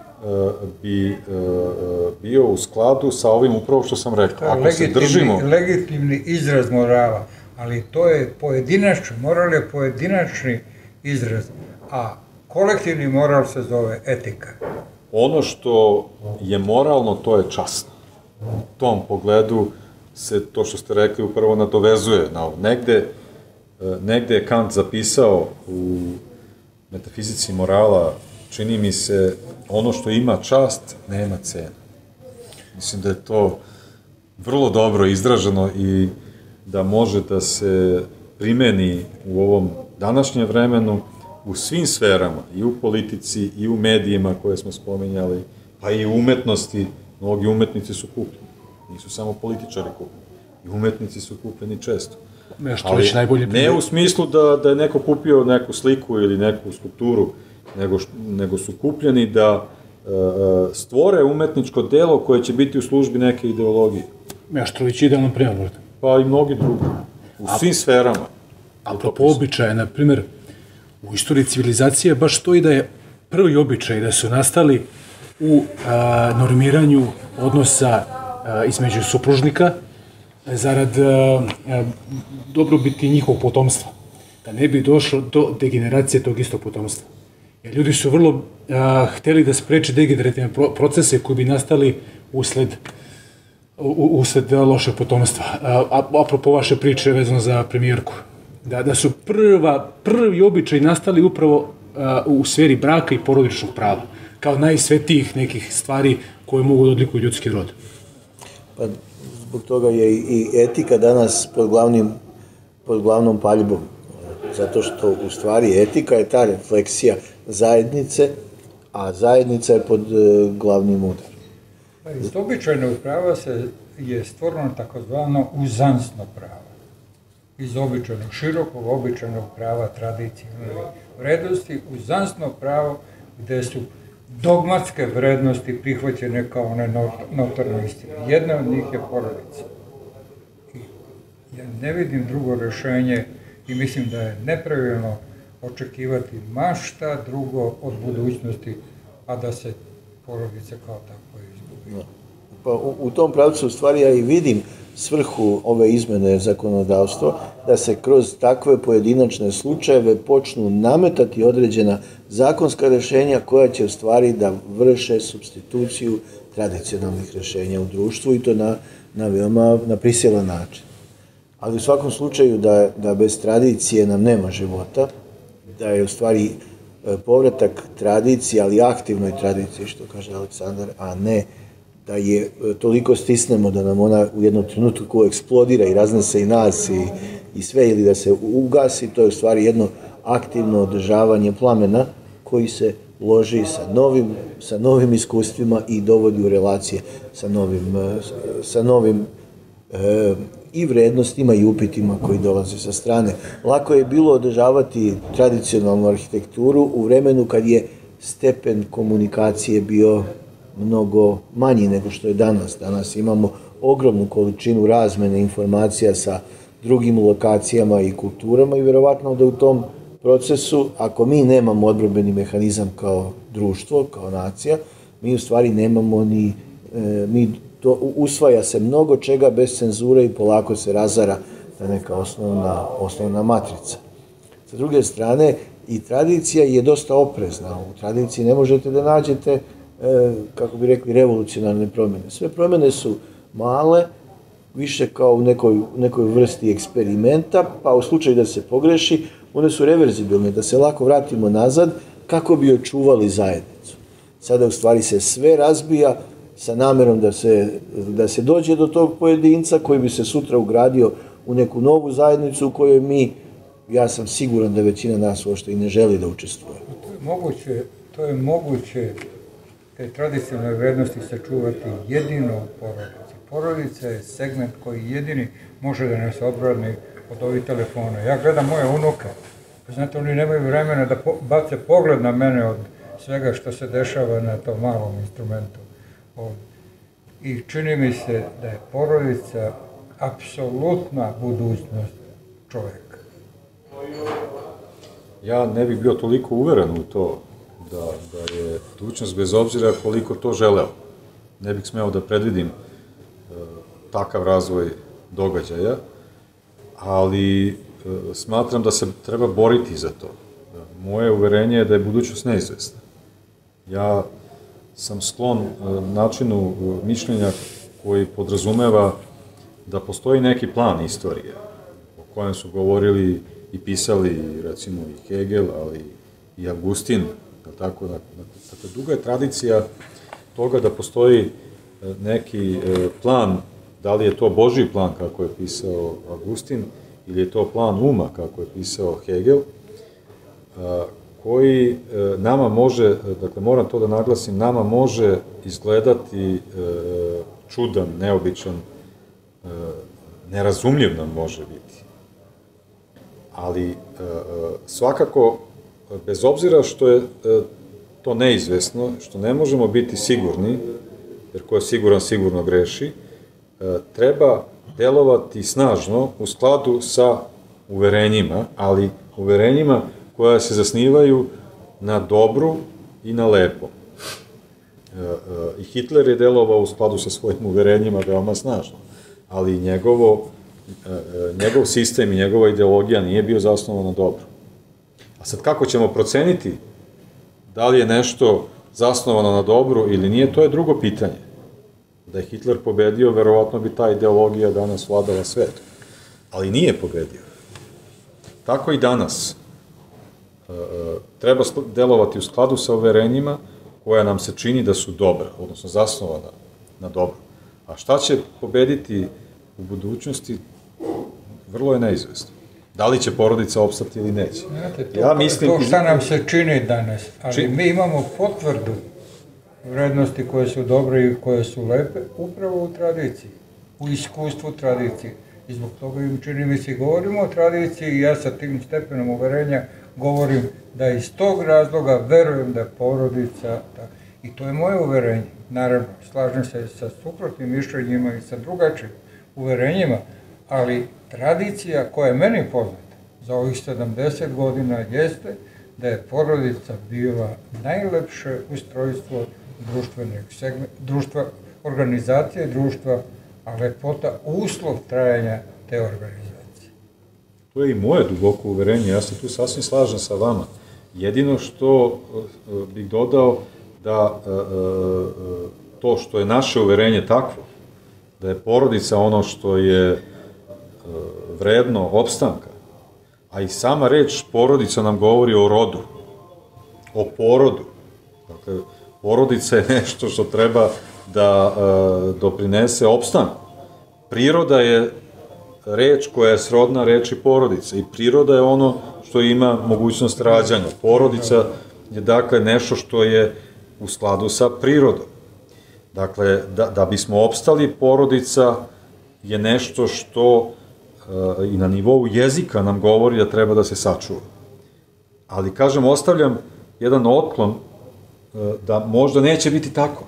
bi bio u skladu sa ovim upravo što sam rekao. Ako se držimo... Legitimni izraz morala, ali to je pojedinačni, moral je pojedinačni izraz, a kolektivni moral se zove etika. Ono što je moralno, to je časno. U tom pogledu se to što ste rekli upravo nadovezuje na ovo. Negde, negde je Kant zapisao u metafizici morala, čini mi se, ono što ima čast, nema cenu. Mislim da je to vrlo dobro izraženo i da može da se primeni u ovom današnjem vremenu u svim sferama, i u politici, i u medijima koje smo spominjali, pa i u umetnosti. Mnogi umetnici su kupljeni. Nisu samo političari kupljeni. I umetnici su kupljeni često. Ali ne u smislu da je neko kupio neku sliku ili neku skulpturu, nego su kupljeni da stvore umetničko delo koje će biti u službi neke ideologije. Meštrović idealno primjer. Pa i mnogi drugi. U svim sferama. Apropo običaja, na primjer, u istoriji civilizacije baš stoji da je prvi običaj da su nastali u normiranju odnosa između supružnika zarad dobrobiti njihovog potomstva. Da ne bi došlo do degeneracije tog istog potomstva. Jer ljudi su vrlo hteli da spreče degenerativne procese koji bi nastali usled usled lošeg potomstva. Apropo vaše priče vezano za premijerku. Da su prvi običaj nastali upravo u sferi braka i porodičnog prava, kao najsvetijih nekih stvari koje mogu da odlikuju ljudski rod. Pa zbog toga je i etika danas pod glavnom paljbom, zato što u stvari etika je ta refleksija zajednice, a zajednica je pod glavnim udarom. Iz običajnog prava je stvoreno takozvano uzansno pravo. Iz običajnog, širokog običajnog prava, tradicionalnih vrednosti, uzansno pravo gde su dogmatske vrednosti prihvaćene kao one notorne istine. Jedna od njih je porodica. Ja ne vidim drugo rešenje i mislim da je nepravilno očekivati mašta drugo od budućnosti, a da se porodica kao tako izgubi. Pa u tom pravcu u stvari ja i vidim svrhu ove izmene zakonodavstva, da se kroz takve pojedinačne slučajeve počnu nametati određena zakonska rešenja koja će u stvari da vrše supstituciju tradicionalnih rešenja u društvu i to na veoma na prisilan način. Ali u svakom slučaju da bez tradicije nam nema života, da je u stvari povratak tradicije, ali aktivnoj tradiciji, što kaže Aleksandar, a ne da je toliko stisnemo da nam ona u jednom trenutku eksplodira i raznese i nas i sve, ili da se ugasi, to je u stvari jedno aktivno održavanje plamena koji se loži sa novim iskustvima i dovodi u relacije sa novim i vrednostima i upitima koji dolaze sa strane. Lako je bilo održavati tradicionalnu arhitekturu u vremenu kad je stepen komunikacije bio mnogo manji nego što je danas. Danas imamo ogromnu količinu razmene informacija sa drugim lokacijama i kulturama i verovatno da u tom procesu, ako mi nemamo odbrambeni mehanizam kao društvo, kao nacija, mi u stvari nemamo ni, mi to, usvaja se mnogo čega bez cenzure i polako se razara ta neka osnovna, osnovna matrica. Sa druge strane, i tradicija je dosta oprezna. U tradiciji ne možete da nađete, kako bi rekli, revolucionarne promjene. Sve promjene su male, više kao u nekoj, nekoj vrsti eksperimenta, pa u slučaju da se pogreši, one su reverzibilne, da se lako vratimo nazad kako bi očuvali zajednicu. Sada u stvari se sve razbija sa namerom da se, da se dođe do tog pojedinca koji bi se sutra ugradio u neku novu zajednicu u kojoj mi, ja sam siguran da većina nas uopšte i ne želi da učestvuje. To je moguće, to je moguće te tradicionalne vrednosti sačuvati jedino u porodici. Porodica je segment koji jedini može da nas odbrani od ovih telefona. Ja gledam moje unuke, znate, oni nemaju vremena da po, bace pogled na mene od svega što se dešava na tom malom instrumentu. I čini mi se da je porodica apsolutna budućnost čoveka. Ja ne bih bio toliko uveren u to da, da je budućnost bez obzira koliko to želeo. Ne bih smeo da predvidim e, takav razvoj događaja, ali e, smatram da se treba boriti za to. Moje uverenje je da je budućnost neizvesna. Ja sam sklon e, načinu e, mišljenja koji podrazumeva da postoji neki plan istorije o kojem su govorili i pisali, recimo, i Hegel, ali i Augustin, tako da, dakle, duga je tradicija toga da postoji neki plan, da li je to Božji plan, kako je pisao Augustin, ili je to plan uma, kako je pisao Hegel, koji nama može, dakle, moram to da naglasim, nama može izgledati čudan, neobičan, nerazumljiv nam može biti. Ali svakako, bez obzira što je to neizvesno, što ne možemo biti sigurni, jer ko je siguran sigurno greši, treba delovati snažno u skladu sa uverenjima, ali uverenjima koja se zasnivaju na dobru i na lepo. I Hitler je delovao u skladu sa svojim uverenjima veoma snažno, ali njegovo, njegov sistem i njegova ideologija nije bio zasnovan na dobro. A sad kako ćemo proceniti da li je nešto zasnovano na dobru ili nije, to je drugo pitanje. Da je Hitler pobedio, verovatno bi ta ideologija danas vladala svetom. Ali nije pobedio. Tako i danas. Treba delovati u skladu sa uverenjima koja nam se čini da su dobra, odnosno zasnovana na dobro. A šta će pobediti u budućnosti, vrlo je neizvesno. Da li će porodica opstati ili neće? Znate, to, ja mislim, to šta nam se čini danas, ali čini. Mi imamo potvrdu vrednosti koje su dobre i koje su lepe upravo u tradiciji, u iskustvu tradicije. I zbog toga im čini mi se govorimo o tradiciji i ja sa tim stepenom uverenja govorim da iz tog razloga verujem da je porodica, da, i to je moje uverenje. Naravno, slažem se sa suprotnim mišljenjima i sa drugačijim uverenjima, ali tradicija koja je meni poznata za ovih sedamdeset godina jeste da je porodica bila najlepše ustrojstvo društvenog segmenta, društva, organizacije društva, a lepota uslov trajanja te organizacije. To je i moje duboko uverenje, ja se tu sasvim slažem sa vama. Jedino što bih dodao da to što je naše uverenje takvo, da je porodica ono što je vredno opstanka, a i sama reč porodica nam govori o rodu, o porodu. Dakle, porodica je nešto što treba da doprinese opstanku. Priroda je reč koja je srodna reči porodica i priroda je ono što ima mogućnost rađanja. Porodica je dakle nešto što je u skladu sa prirodom. Dakle, da, da bismo opstali, porodica je nešto što e, i na nivou jezika nam govori da treba da se sačuva. Ali, kažem, ostavljam jedan otklon e, da možda neće biti tako.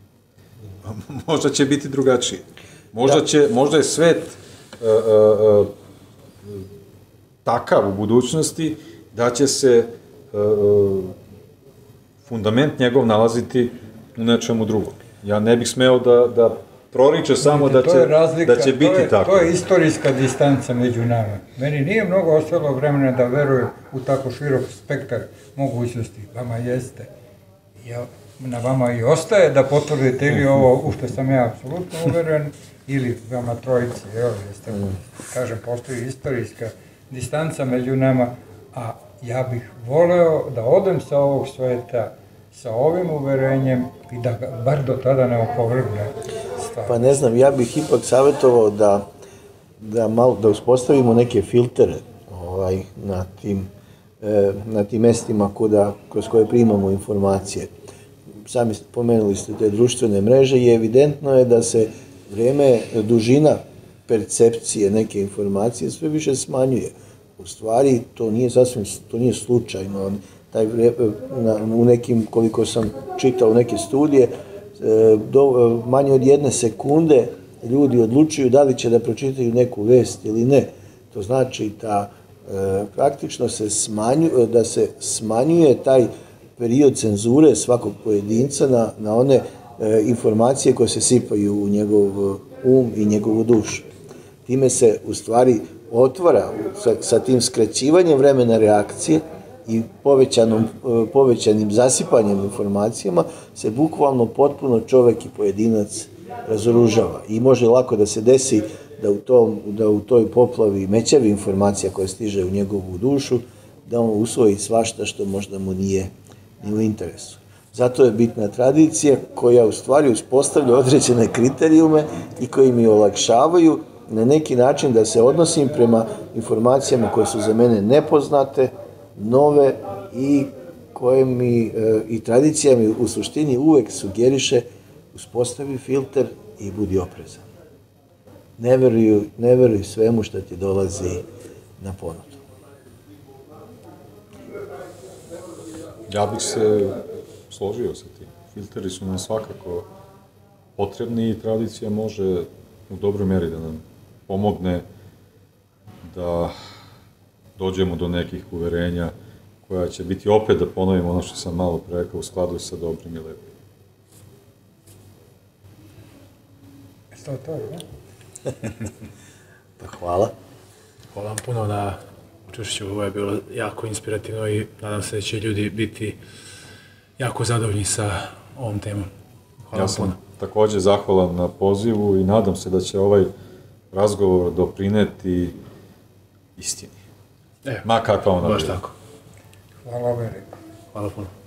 Možda će biti drugačije. Možda, će, možda je svet e, e, takav u budućnosti da će se uh, fundament njegov nalaziti u nečemu drugom. Ja ne bih smeo da, da proriče samo da će, razlika, da će biti to je, tako. To je istorijska distanca među nama. Meni nije mnogo ostalo vremena da verujem u tako širok spektar mogućnosti. Vama jeste. Ja, na vama i ostaje da potvrdite ili ovo u što sam ja apsolutno uveren, ili vama trojici, evo, jeste, kažem, postoji istorijska distanca među nama, a ja bih voleo da odem sa ovog sveta sa ovim uverenjem i da ga bar do tada ne opovrgne stvar. Pa ne znam, ja bih ipak savjetovao da, da, malo, da uspostavimo neke filtere ovaj, na, tim, e, na tim mestima kuda, kroz koje primamo informacije. Sami pomenuli ste te društvene mreže i evidentno je da se vreme, dužina percepcije neke informacije sve više smanjuje. U stvari, to nije sasvim, to nije slučajno. Taj vre, na, u nekim, koliko sam čitao neke studije, do, manje od jedne sekunde ljudi odlučuju da li će da pročitaju neku vest ili ne. To znači da e, praktično se smanjuje, da se smanjuje taj period cenzure svakog pojedinca na, na one e, informacije koje se sipaju u njegov um i njegovu dušu. Time se u stvari otvara sa, sa tim skraćivanjem vremena reakcije i povećanom, povećanim zasipanjem informacijama se bukvalno potpuno čovek i pojedinac razoružava. I može lako da se desi da u, tom, da u toj poplavi mećavi informacija koja stiže u njegovu dušu, da on usvoji svašta što možda mu nije ni u interesu. Zato je bitna tradicija koja u stvari uspostavlja određene kriterijume i koji mi olakšavaju na neki način da se odnosim prema informacijama koje su za mene nepoznate, nove i koje mi e, i tradicija mi u suštini uvek sugeriše uspostavi filter i budi oprezan. Ne veruj, ne veruj svemu što ti dolazi na ponudu. Ja bih se složio sa tim. Filteri su nam svakako potrebni i tradicija može u dobroj meri da nam pomogne da dođemo do nekih uverenja koja će biti, opet da ponovim ono što sam malo pre rekao, u skladu sa dobrim i lepim. To to je, Pa hvala. Hvala vam puno na učešću, ovo je bilo jako inspirativno i nadam se da će ljudi biti jako zadovoljni sa ovom temom. Hvala ja vam puno. sam takođe zahvalan na pozivu i nadam se da će ovaj razgovor doprineti istini. E, Ma kakva ona baš bila. tako. hvala veliko. Hvala puno.